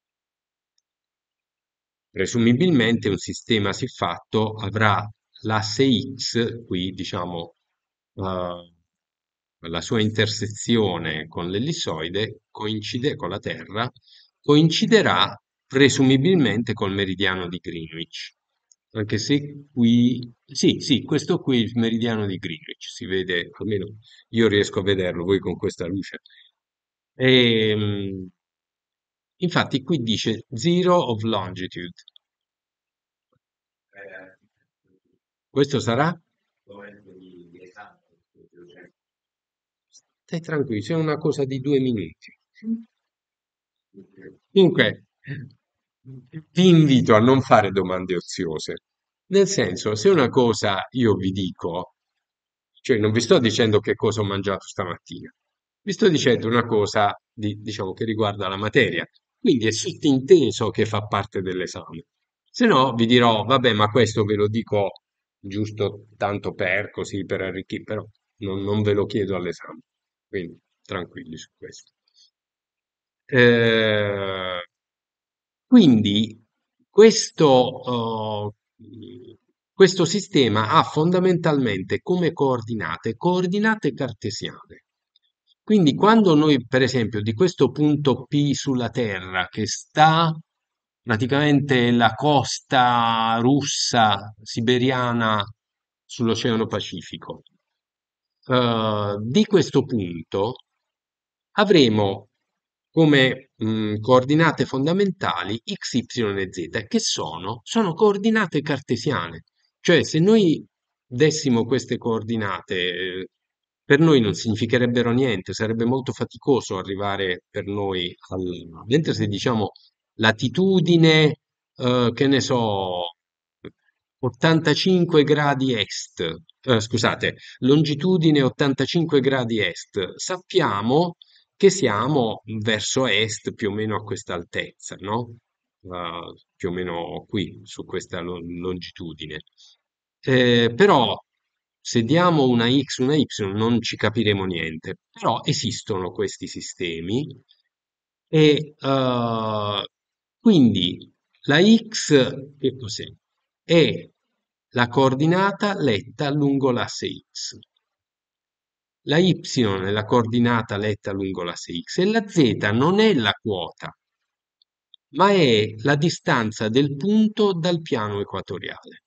Presumibilmente un sistema siffatto avrà l'asse X, qui diciamo la sua intersezione con l'ellissoide, coincide con la Terra, coinciderà presumibilmente col meridiano di Greenwich. Anche se qui, sì, sì, questo qui è il meridiano di Greenwich, si vede, almeno io riesco a vederlo, voi con questa luce. E, infatti qui dice Zero of Longitude. Questo sarà? Stai tranquillo, c'è una cosa di 2 minuti. Comunque, ti invito a non fare domande oziose. Nel senso, se una cosa io vi dico, cioè non vi sto dicendo che cosa ho mangiato stamattina, vi sto dicendo una cosa diciamo, che riguarda la materia. Quindi è sottinteso che fa parte dell'esame. Se no, vi dirò, vabbè, ma questo ve lo dico giusto tanto per, così per arricchire, però non ve lo chiedo all'esame. Quindi tranquilli su questo. Eh, quindi questo sistema ha fondamentalmente come coordinate cartesiane. Quindi quando noi, per esempio, di questo punto P sulla Terra, che sta praticamente la costa russa, siberiana sull'Oceano Pacifico, di questo punto avremo come coordinate fondamentali x, y e z, che sono coordinate cartesiane. Cioè, se noi dessimo queste coordinate, per noi non significherebbero niente, sarebbe molto faticoso arrivare per noi mentre se diciamo latitudine, che ne so, 85 gradi est, scusate, longitudine 85 gradi est, sappiamo che siamo verso est più o meno a questa altezza, no? Più o meno qui, su questa longitudine. Però se diamo una x, una y non ci capiremo niente, però esistono questi sistemi e quindi la x che cos'è? È la coordinata letta lungo l'asse x. La y è la coordinata letta lungo l'asse x e la z non è la quota, ma è la distanza del punto dal piano equatoriale.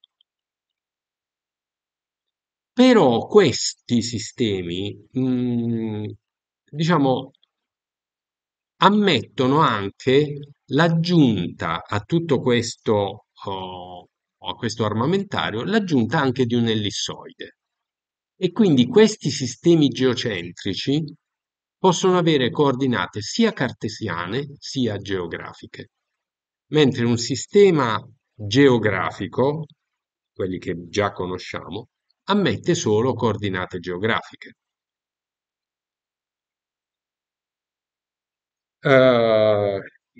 Però questi sistemi, diciamo, ammettono anche l'aggiunta a tutto questo, a questo armamentario, l'aggiunta anche di un ellissoide. E quindi questi sistemi geocentrici possono avere coordinate sia cartesiane sia geografiche, mentre un sistema geografico, quelli che già conosciamo, ammette solo coordinate geografiche. Eh,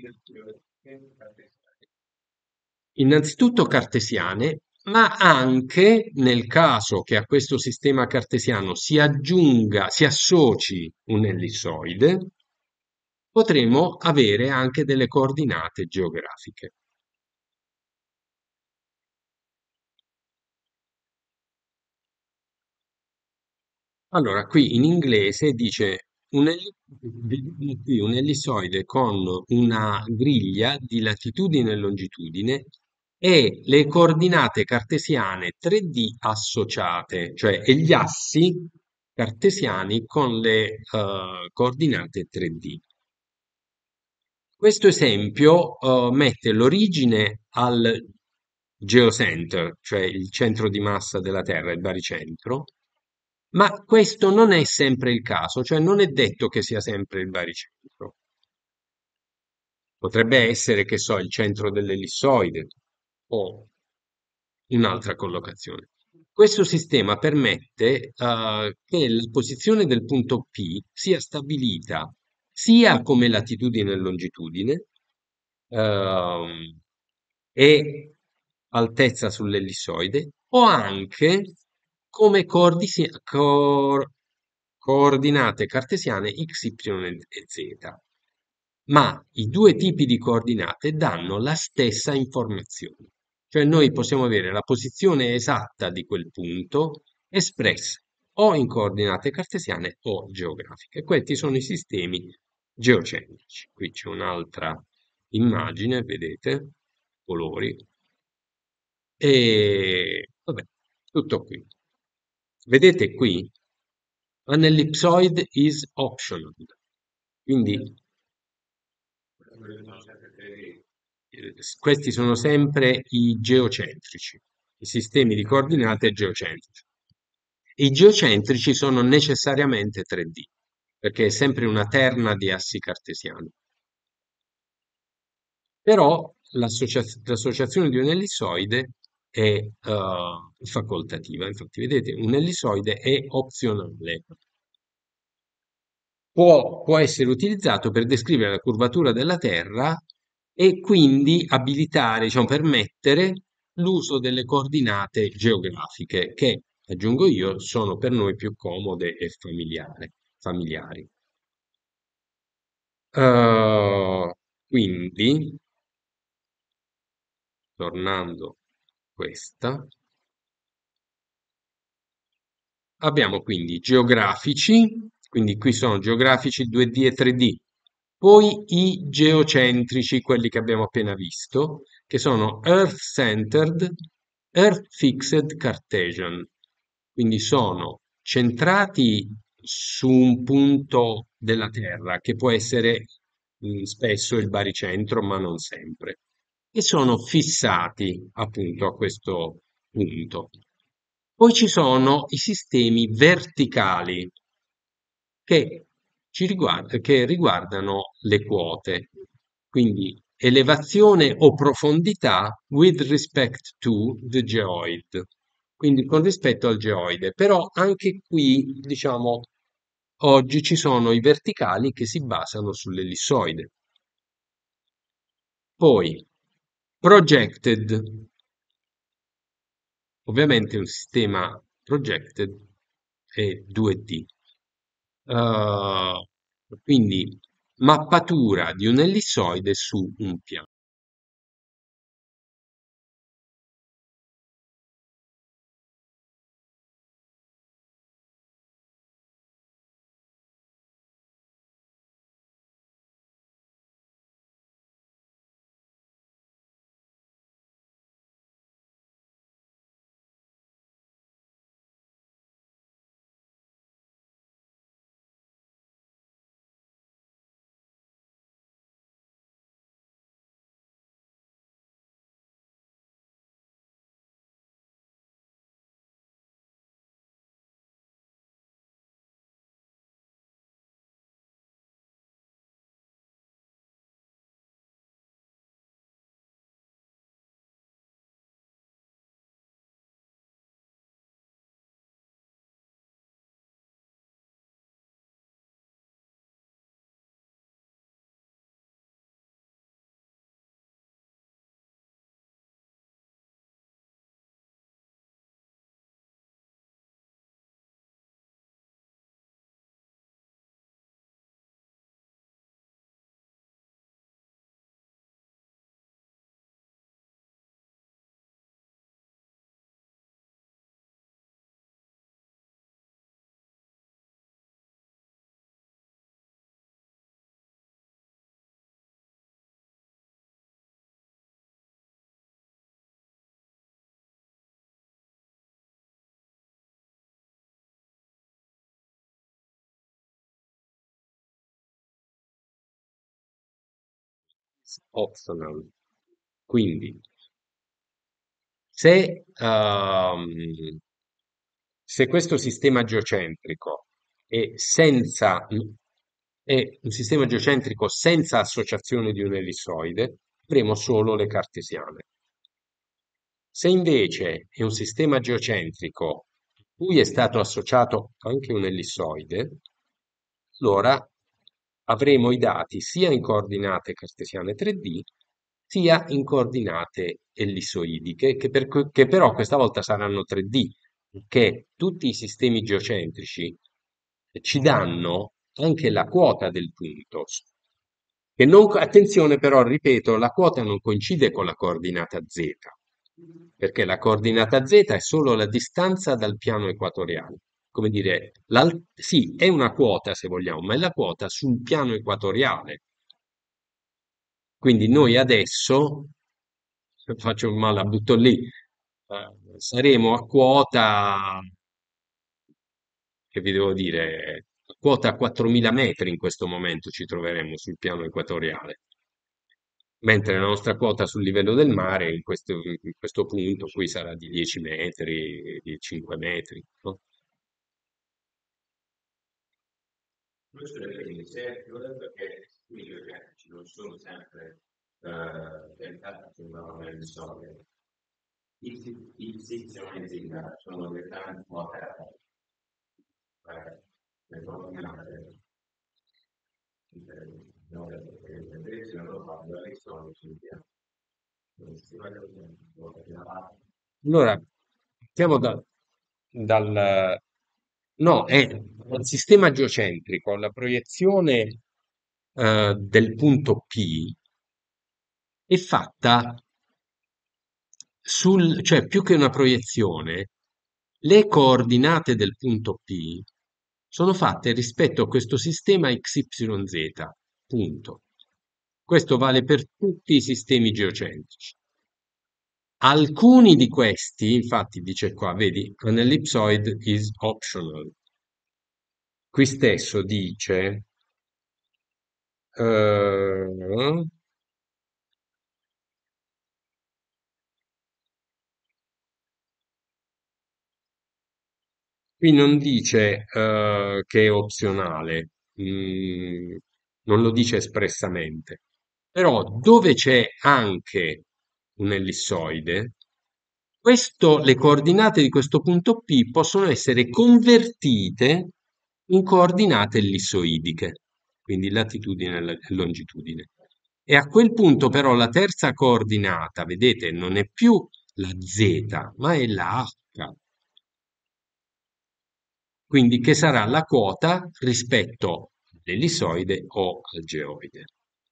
innanzitutto cartesiane, ma anche nel caso che a questo sistema cartesiano si aggiunga, si associ un ellissoide, potremo avere anche delle coordinate geografiche. Allora, qui in inglese dice vediamo qui un ellissoide con una griglia di latitudine e longitudine e le coordinate cartesiane 3D associate, cioè e gli assi cartesiani con le coordinate 3D. Questo esempio mette l'origine al geocenter, cioè il centro di massa della Terra, il baricentro, ma questo non è sempre il caso, cioè non è detto che sia sempre il baricentro. Potrebbe essere, che so, il centro dell'ellissoide o un'altra collocazione. Questo sistema permette che la posizione del punto P sia stabilita sia come latitudine e longitudine, ehm, e altezza sull'ellissoide, o anche come coordinate cartesiane x, y e z. Ma i due tipi di coordinate danno la stessa informazione. Cioè noi possiamo avere la posizione esatta di quel punto espressa o in coordinate cartesiane o geografiche. Questi sono i sistemi geocentrici. Qui c'è un'altra immagine, vedete, colori, e vabbè, tutto qui. Vedete qui, an ellipsoid is optional. Quindi questi sono sempre i geocentrici, i sistemi di coordinate geocentrici. I geocentrici sono necessariamente 3D, perché è sempre una terna di assi cartesiani. Però l'associazione di un ellissoide è facoltativa. Infatti, vedete, un ellissoide è opzionale. Può essere utilizzato per descrivere la curvatura della Terra e quindi abilitare, diciamo, permettere l'uso delle coordinate geografiche che, aggiungo io, sono per noi più comode e familiari. Quindi, tornando a questa, abbiamo quindi geografici, quindi qui sono geografici 2D e 3D, poi i geocentrici, quelli che abbiamo appena visto, che sono Earth-centered, Earth-fixed Cartesian, quindi sono centrati su un punto della Terra, che può essere spesso il baricentro, ma non sempre, e sono fissati appunto a questo punto. Poi ci sono i sistemi verticali che riguardano le quote, quindi elevazione o profondità with respect to the geoid, quindi con rispetto al geoide. Però anche qui, diciamo, oggi ci sono i verticali che si basano sull'ellissoide. Poi, projected, ovviamente un sistema projected è 2D. Quindi mappatura di un ellissoide su un piano. Optional. Quindi, se, se questo sistema geocentrico è un sistema geocentrico senza associazione di un ellissoide, avremo solo le cartesiane. Se invece è un sistema geocentrico a cui è stato associato anche un ellissoide, allora avremo i dati sia in coordinate cartesiane 3D sia in coordinate ellissoidiche, che però questa volta saranno 3D, che tutti i sistemi geocentrici ci danno anche la quota del punto. Che non, attenzione però, ripeto, la quota non coincide con la coordinata z, perché la coordinata z è solo la distanza dal piano equatoriale. Come dire, sì, è una quota se vogliamo, ma è la quota sul piano equatoriale. Quindi noi adesso, faccio ma la butto lì, saremo a quota, che vi devo dire, a quota 4000 metri in questo momento ci troveremo sul piano equatoriale, mentre la nostra quota sul livello del mare in questo punto qui sarà di 10 metri, di 5 metri, no? Questo è l'inizio perché qui gli oggetti non sono sempre tentati nel sole. I sezioni sono le grandi quote le coordinate invece non fanno le sono sul piano. Allora, partiamo dal... No, è un sistema geocentrico, la proiezione del punto P è fatta cioè più che una proiezione, le coordinate del punto P sono fatte rispetto a questo sistema XYZ, punto. Questo vale per tutti i sistemi geocentrici. Alcuni di questi, infatti dice qua, vedi, an ellipsoid is optional. Qui stesso dice, eh, qui non dice che è opzionale, non lo dice espressamente, però dove c'è anche un ellissoide, le coordinate di questo punto P possono essere convertite in coordinate ellissoidiche, quindi latitudine e longitudine. E a quel punto però la terza coordinata, vedete, non è più la Z, ma è la H, quindi che sarà la quota rispetto all'ellissoide o al geoide.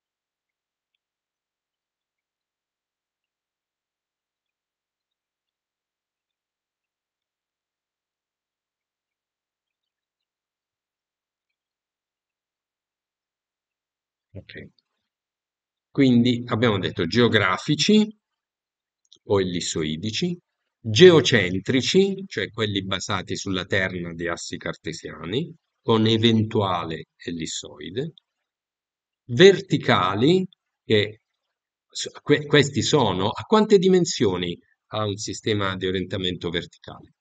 Ok. Quindi abbiamo detto geografici o ellissoidici, geocentrici, cioè quelli basati sulla terna di assi cartesiani, con eventuale ellissoide, verticali, che questi sono, a quante dimensioni ha un sistema di orientamento verticale?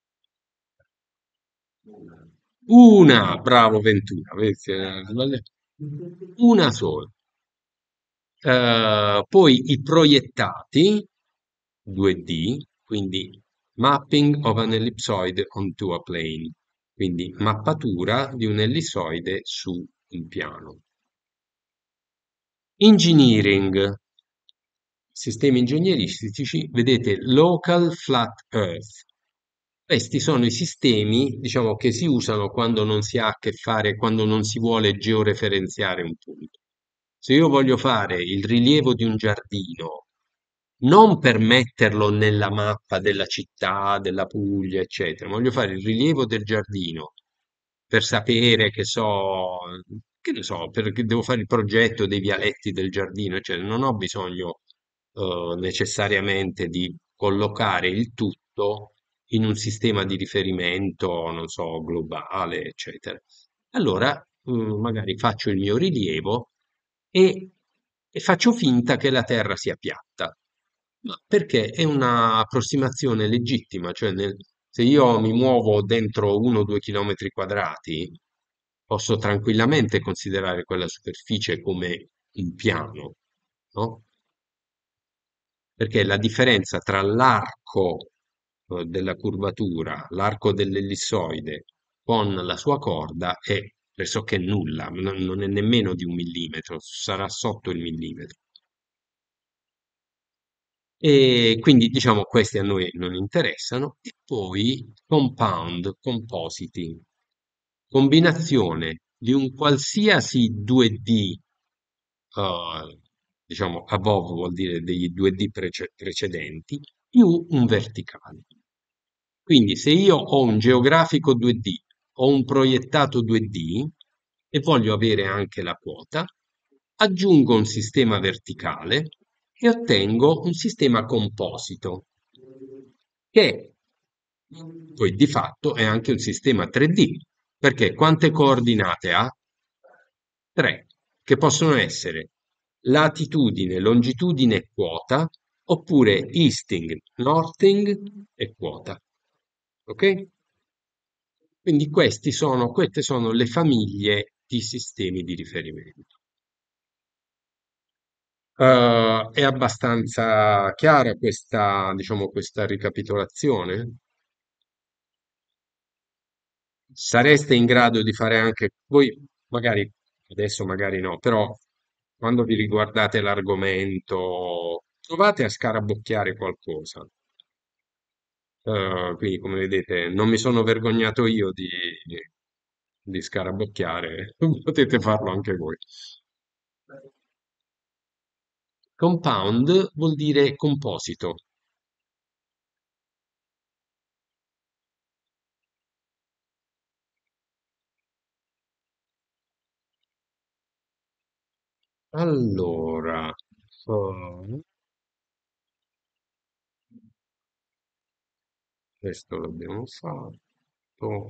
Una, bravo Ventura, vedi, una sola. Poi i proiettati 2D, quindi mapping of an ellipsoid onto a plane, quindi mappatura di un ellissoide su un piano. Engineering, sistemi ingegneristici, vedete Local Flat Earth. Questi sono i sistemi, diciamo, che si usano quando non si ha a che fare, quando non si vuole georeferenziare un punto. Se io voglio fare il rilievo di un giardino, non per metterlo nella mappa della città, della Puglia, eccetera, ma voglio fare il rilievo del giardino per sapere che ne so, perché devo fare il progetto dei vialetti del giardino, eccetera. Non ho bisogno necessariamente di collocare il tutto in un sistema di riferimento, non so, globale, eccetera. Allora, magari faccio il mio rilievo e, e faccio finta che la Terra sia piatta. Ma perché è una approssimazione legittima, cioè se io mi muovo dentro 1 o 2 chilometri quadrati, posso tranquillamente considerare quella superficie come un piano, no? Perché la differenza tra l'arco della curvatura, l'arco dell'ellissoide con la sua corda è pressoché nulla, non è nemmeno di 1 millimetro, sarà sotto il millimetro. E quindi diciamo questi a noi non interessano. E poi compound, compositing, combinazione di un qualsiasi 2D, diciamo above vuol dire degli 2D precedenti, più un verticale. Quindi se io ho un geografico 2D, ho un proiettato 2D e voglio avere anche la quota, aggiungo un sistema verticale e ottengo un sistema composito, che poi di fatto è anche un sistema 3D, perché quante coordinate ha? 3, che possono essere latitudine, longitudine e quota, oppure easting, northing e quota. Ok? Quindi queste sono le famiglie di sistemi di riferimento. È abbastanza chiara questa, diciamo, questa ricapitolazione? Sareste in grado di fare anche voi, magari adesso magari no, però quando vi riguardate l'argomento, provate a scarabocchiare qualcosa. Quindi, come vedete, non mi sono vergognato io di scarabocchiare, potete farlo anche voi. Compound vuol dire composito. Allora, oh, questo l'abbiamo fatto.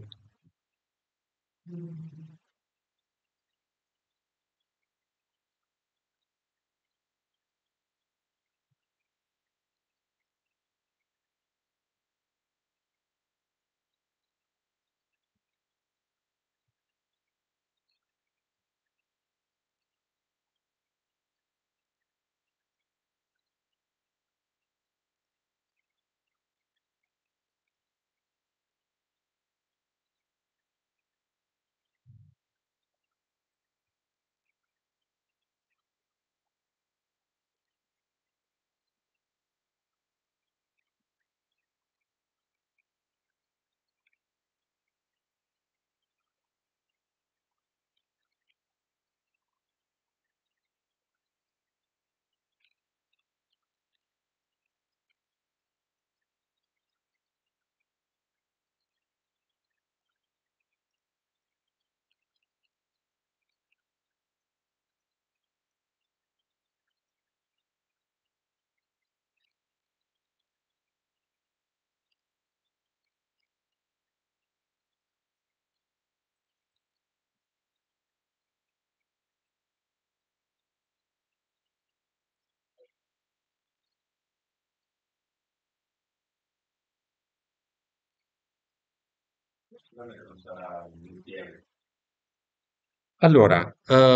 Allora,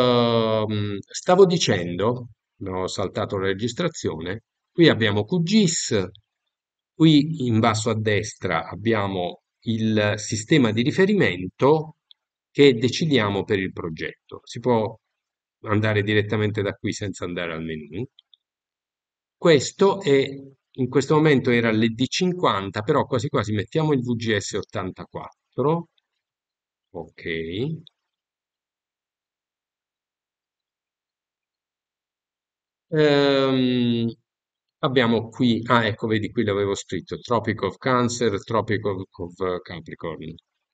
stavo dicendo, ho saltato la registrazione, qui abbiamo QGIS, qui in basso a destra abbiamo il sistema di riferimento che decidiamo per il progetto. Si può andare direttamente da qui senza andare al menu. Questo è, in questo momento era l'ED50, però quasi quasi mettiamo il VGS 84. Ok. Ehm, abbiamo qui, ah ecco, vedi, qui l'avevo scritto, Tropic of Cancer, Tropic of Capricorn.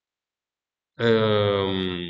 Ehm,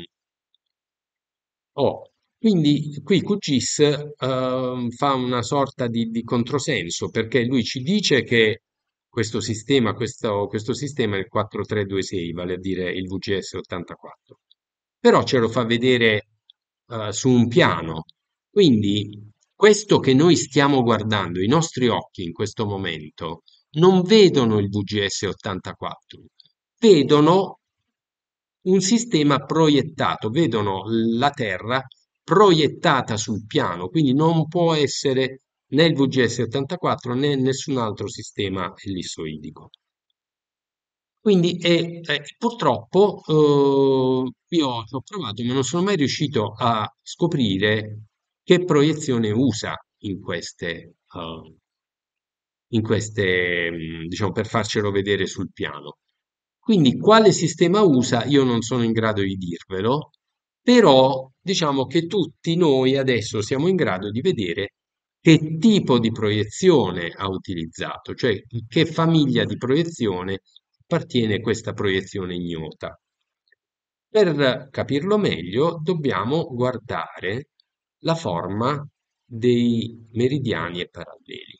quindi qui QGIS fa una sorta di controsenso perché lui ci dice che questo sistema è il 4326, vale a dire il VGS 84, però ce lo fa vedere su un piano. Quindi questo che noi stiamo guardando, i nostri occhi in questo momento, non vedono il VGS 84, vedono un sistema proiettato, vedono la Terra proiettata sul piano, quindi non può essere né il VGS 84 né nessun altro sistema ellissoidico. Quindi purtroppo io ci ho provato, ma non sono mai riuscito a scoprire che proiezione usa in queste. diciamo, per farcelo vedere sul piano. Quindi quale sistema usa? Io non sono in grado di dirvelo, però diciamo che tutti noi adesso siamo in grado di vedere che tipo di proiezione ha utilizzato, cioè che famiglia di proiezione appartiene questa proiezione ignota. Per capirlo meglio, dobbiamo guardare la forma dei meridiani e paralleli.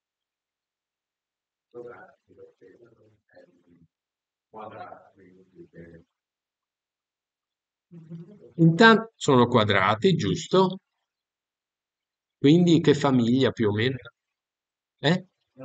Intanto sono quadrati, giusto? Quindi che famiglia più o meno? Eh?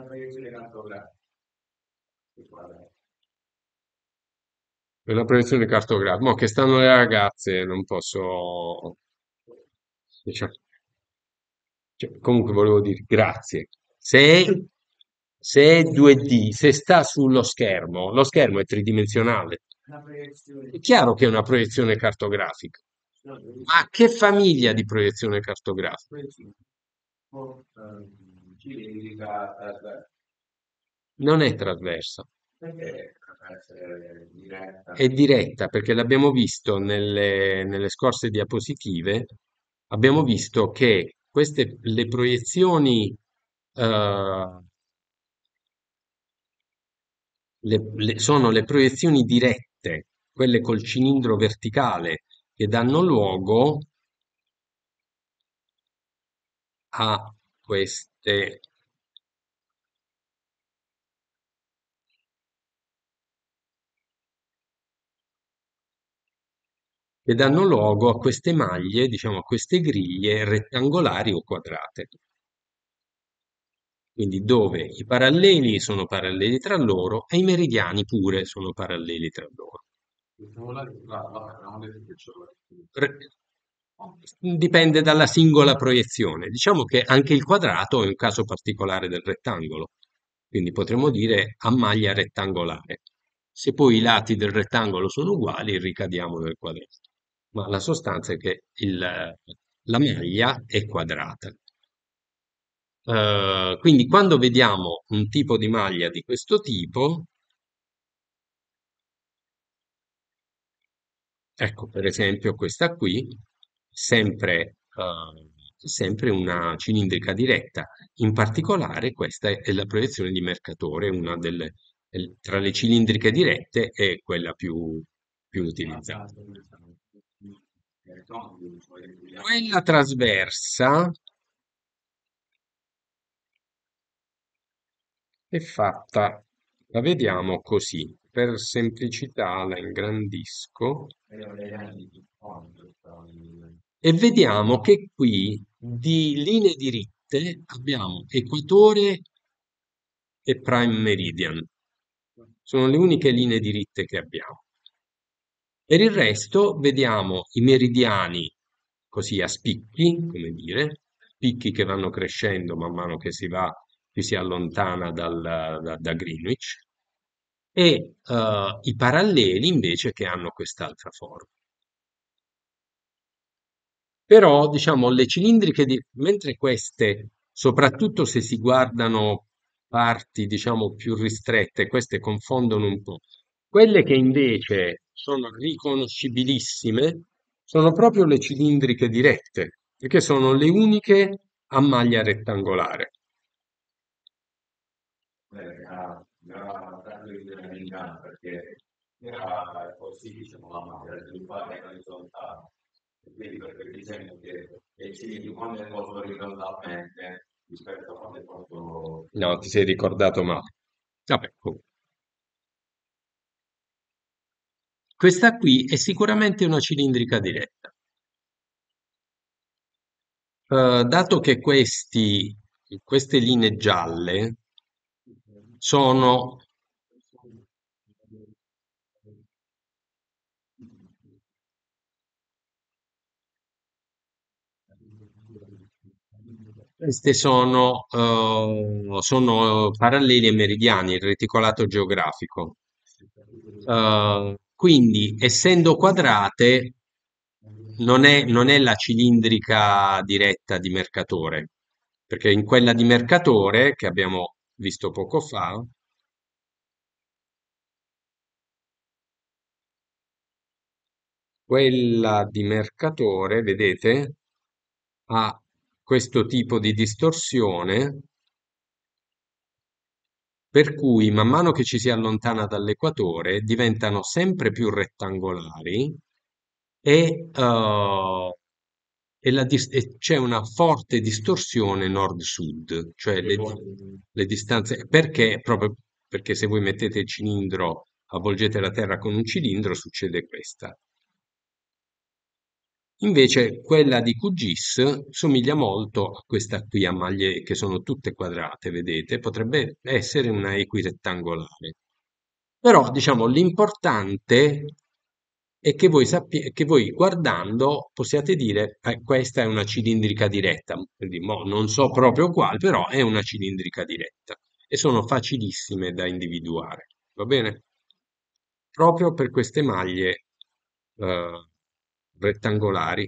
Per la proiezione cartografica. Mo' che stanno le ragazze, non posso... diciamo, comunque volevo dire grazie. Se è 2D, se sta sullo schermo, lo schermo è tridimensionale. È chiaro che è una proiezione cartografica. Ma che famiglia di proiezione cartografica? Non è trasversa. È diretta perché l'abbiamo visto nelle scorse diapositive. Abbiamo visto che le proiezioni, eh, sono le proiezioni dirette, quelle col cilindro verticale, che danno luogo a queste, che danno luogo a queste maglie, diciamo a queste griglie rettangolari o quadrate. Quindi dove i paralleli sono paralleli tra loro e i meridiani pure sono paralleli tra loro. Re- Dipende dalla singola proiezione. Diciamo che anche il quadrato è un caso particolare del rettangolo, quindi potremmo dire a maglia rettangolare. Se poi i lati del rettangolo sono uguali, ricadiamo nel quadrato. Ma la sostanza è che la maglia è quadrata. Quindi quando vediamo un tipo di maglia di questo tipo, ecco, per esempio questa qui, sempre una cilindrica diretta. In particolare, questa è la proiezione di Mercatore, tra le cilindriche dirette è quella più utilizzata. Quella trasversa è fatta, la vediamo così, per semplicità la ingrandisco e vediamo che qui di linee diritte abbiamo equatore e prime meridian. Sono le uniche linee diritte che abbiamo. Per il resto vediamo i meridiani così a spicchi, come dire, spicchi che vanno crescendo man mano che ci si allontana da Greenwich, e i paralleli invece che hanno quest'altra forma. Però, diciamo, mentre queste, soprattutto se si guardano parti, diciamo, più ristrette, queste confondono un po'. Quelle che invece sono riconoscibilissime sono proprio le cilindriche dirette, perché sono le uniche a maglia rettangolare. No, ti sei ricordato male. Vabbè, questa qui è sicuramente una cilindrica diretta. Dato che queste linee gialle sono, sono paralleli e meridiani, il reticolato geografico. Quindi, essendo quadrate, non è la cilindrica diretta di Mercatore, perché in quella di Mercatore, che abbiamo visto poco fa, quella di Mercatore, vedete, ha questo tipo di distorsione per cui man mano che ci si allontana dall'equatore diventano sempre più rettangolari e, e c'è una forte distorsione nord-sud, cioè le distanze, perché? Proprio perché se voi mettete il cilindro, avvolgete la Terra con un cilindro, succede questa. Invece quella di QGIS somiglia molto a questa qui a maglie che sono tutte quadrate, vedete? Potrebbe essere una equirettangolare. Però, diciamo, l'importante è che voi, che voi guardando possiate dire, questa è una cilindrica diretta. Quindi, non so proprio quale, però è una cilindrica diretta. E sono facilissime da individuare, va bene? Proprio per queste maglie rettangolari.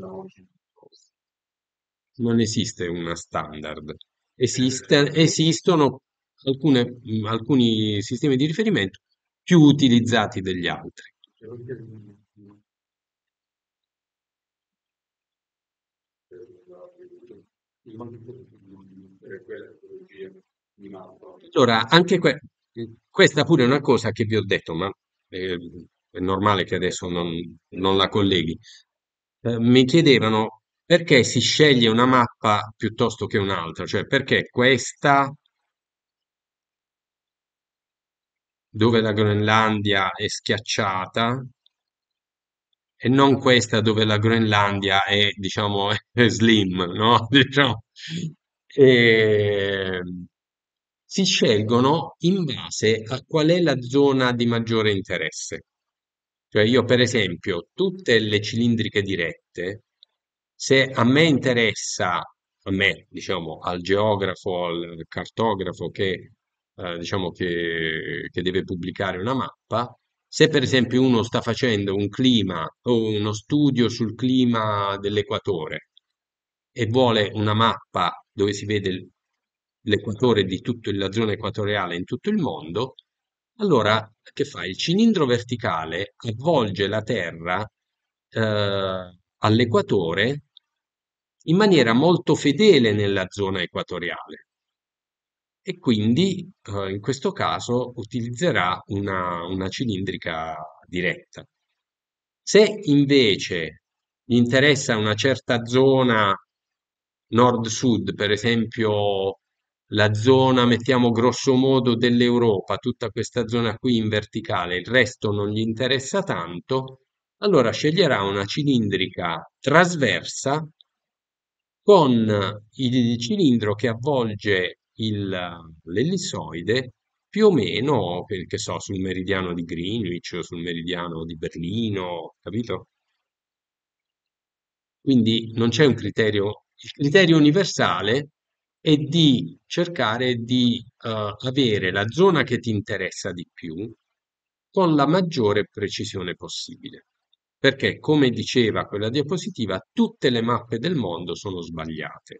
Non esiste una standard. Esistono alcuni sistemi di riferimento più utilizzati degli altri. Allora, anche questa pure è una cosa che vi ho detto, ma eh, è normale che adesso non la colleghi. Mi chiedevano perché si sceglie una mappa piuttosto che un'altra, cioè perché questa dove la Groenlandia è schiacciata e non questa dove la Groenlandia è, diciamo, è slim, no? Diciamo. E si scelgono in base a qual è la zona di maggiore interesse. Cioè io, per esempio, tutte le cilindriche dirette, se a me interessa, a me, diciamo, al geografo, al cartografo diciamo che deve pubblicare una mappa, se per esempio uno sta facendo un clima o uno studio sul clima dell'equatore e vuole una mappa dove si vede l'equatore di tutta la zona equatoriale in tutto il mondo, allora che fa? Il cilindro verticale avvolge la Terra all'equatore in maniera molto fedele nella zona equatoriale e quindi in questo caso utilizzerà una cilindrica diretta. Se invece gli interessa una certa zona nord-sud, per esempio la zona, mettiamo grosso modo, dell'Europa, tutta questa zona qui in verticale, il resto non gli interessa tanto, allora sceglierà una cilindrica trasversa con il cilindro che avvolge l'ellissoide più o meno, che so, sul meridiano di Greenwich o sul meridiano di Berlino, capito? Quindi non c'è un criterio, il criterio universale è di cercare di avere la zona che ti interessa di più con la maggiore precisione possibile. Perché, come diceva quella diapositiva, tutte le mappe del mondo sono sbagliate.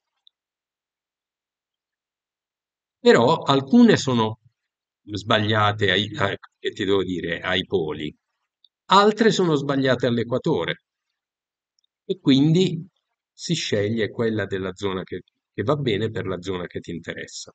Però alcune sono sbagliate che ti devo dire, ai poli, altre sono sbagliate all'equatore e quindi si sceglie quella della zona che va bene per la zona che ti interessa.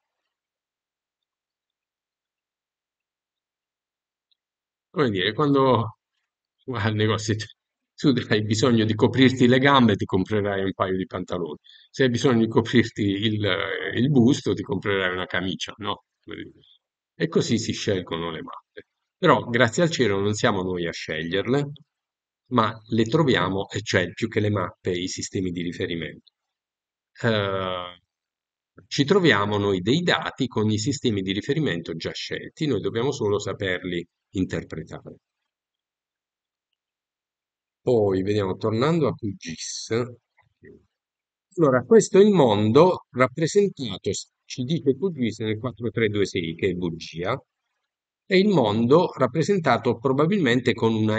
Come dire, quando vai al negozio tu hai bisogno di coprirti le gambe, ti comprerai un paio di pantaloni. Se hai bisogno di coprirti il busto, ti comprerai una camicia, no? E così si scelgono le mappe. Però, grazie al cielo, non siamo noi a sceglierle, ma le troviamo, e cioè più che le mappe, i sistemi di riferimento. Eh, ci troviamo noi dei dati con i sistemi di riferimento già scelti, noi dobbiamo solo saperli interpretare. Poi vediamo, tornando a QGIS, allora questo è il mondo rappresentato, ci dice QGIS nel 4326, che è bugia, è il mondo rappresentato probabilmente con una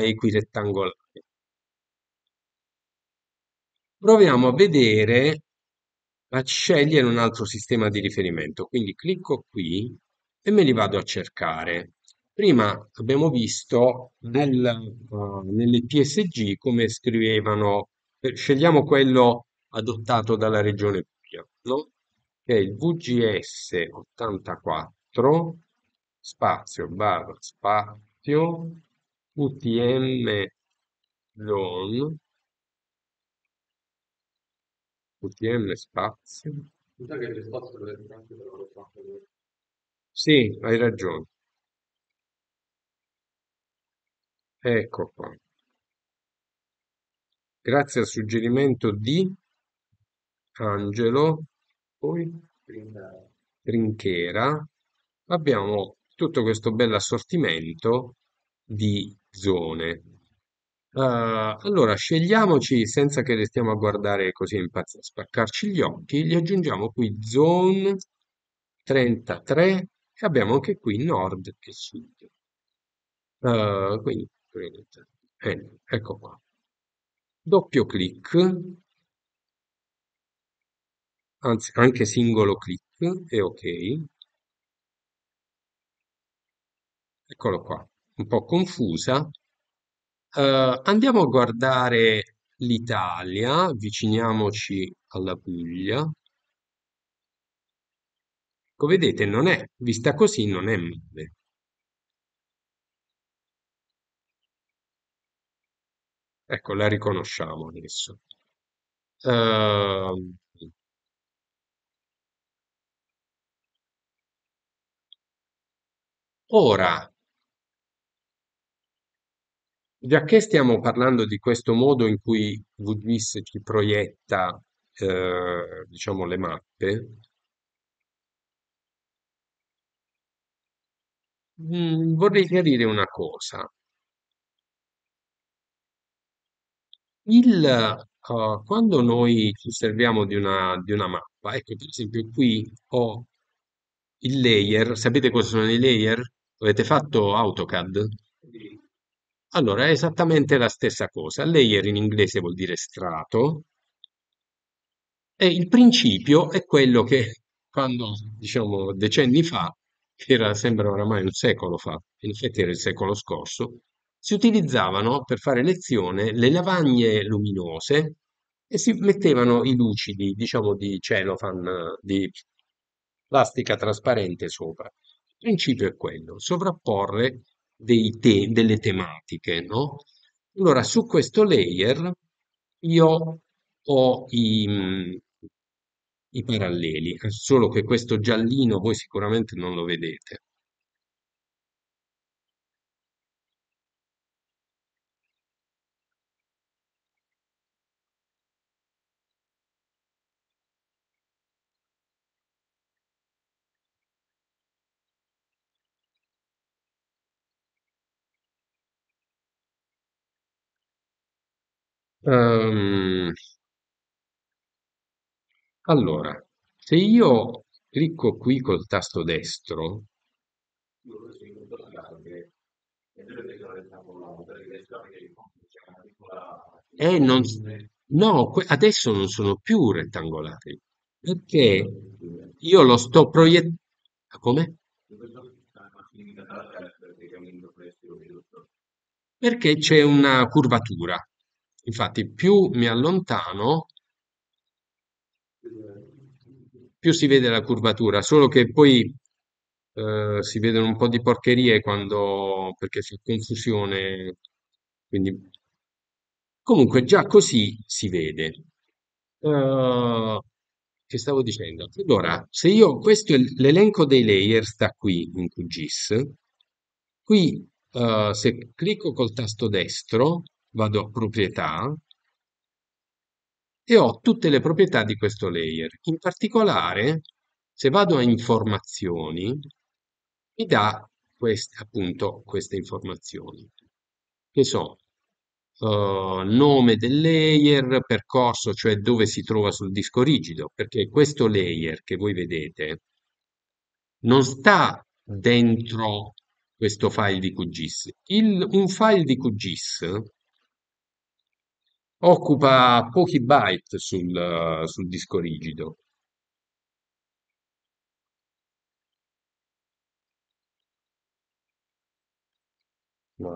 equirettangolare. Proviamo a vedere, a scegliere un altro sistema di riferimento. Quindi clicco qui e me li vado a cercare. Prima abbiamo visto nelle PSG come scrivevano, scegliamo quello adottato dalla regione Puglia, no? Che è il VGS 84 spazio barra spazio UTM zone UTM spazio. Sì, hai ragione. Ecco qua. Grazie al suggerimento di Angelo, poi Trinchera, abbiamo tutto questo bel assortimento di zone. Allora, scegliamoci senza che restiamo a guardare così a spaccarci gli occhi, gli aggiungiamo qui zone 33 e abbiamo anche qui nord e sud. Quindi, ecco qua. Doppio clic, anzi anche singolo clic e ok. Eccolo qua, un po' confusa. Andiamo a guardare l'Italia, avviciniamoci alla Puglia. Come vedete, non è, vista così, non è male. Ecco, la riconosciamo adesso. Ehm, ora, già che stiamo parlando di questo modo in cui VGIS ci proietta, diciamo, le mappe, vorrei chiarire una cosa. Quando noi ci serviamo di una mappa, ecco, per esempio qui ho il layer, sapete cosa sono i layer? Avete fatto AutoCAD? Allora, è esattamente la stessa cosa. Layer in inglese vuol dire strato, e il principio è quello che quando, diciamo, decenni fa, che sembra oramai un secolo fa, in effetti era il secolo scorso, si utilizzavano per fare lezione le lavagne luminose e si mettevano i lucidi, diciamo, di cellophane, di plastica trasparente sopra. Il principio è quello, sovrapporre delle tematiche, no? Allora, su questo layer io ho i paralleli, solo che questo giallino voi sicuramente non lo vedete. Ehm, allora, se io clicco qui col tasto destro, non, no, adesso non sono più rettangolari, perché io lo sto proiettando. Come? Perché c'è una curvatura. Infatti, più mi allontano, più si vede la curvatura, solo che poi si vedono un po' di porcherie perché fa confusione. Quindi, comunque, già così si vede. Che stavo dicendo? Allora, se io, questo è l'elenco dei layer sta qui in QGIS. Qui, se clicco col tasto destro, vado a proprietà e ho tutte le proprietà di questo layer. In particolare, se vado a informazioni, mi dà appunto queste informazioni, che sono nome del layer, percorso, cioè dove si trova sul disco rigido, perché questo layer che voi vedete non sta dentro questo file di QGIS. Un file di QGIS occupa pochi byte sul disco rigido. Ma,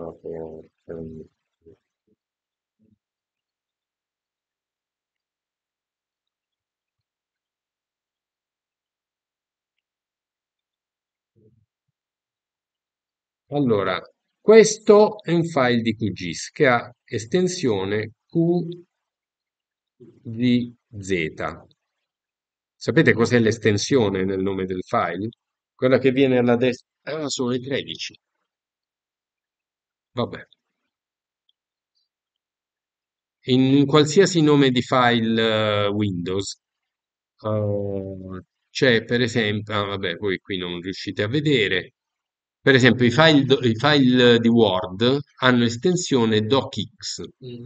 allora, questo è un file di QGIS che ha estensione QGZ. Sapete cos'è l'estensione nel nome del file? Quella che viene alla destra. Ah, sono le 13. Vabbè. In qualsiasi nome di file Windows c'è per esempio, ah, vabbè, poi qui non riuscite a vedere, per esempio i file di Word hanno estensione docx,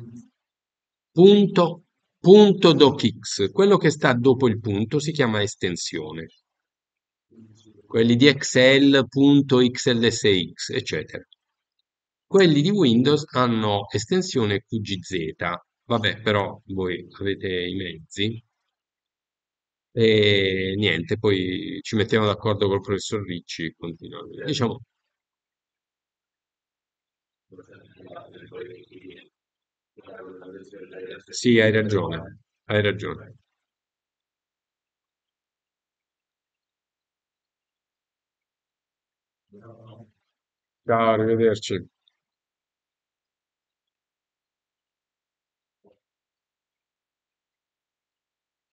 punto, punto docx, quello che sta dopo il punto si chiama estensione, quelli di Excel, punto XLSX, eccetera. Quelli di Windows hanno estensione QGZ, vabbè, però voi avete i mezzi e niente, poi ci mettiamo d'accordo col professor Ricci e continuiamo. Diciamo, sì, hai ragione, hai ragione. Ciao, arrivederci.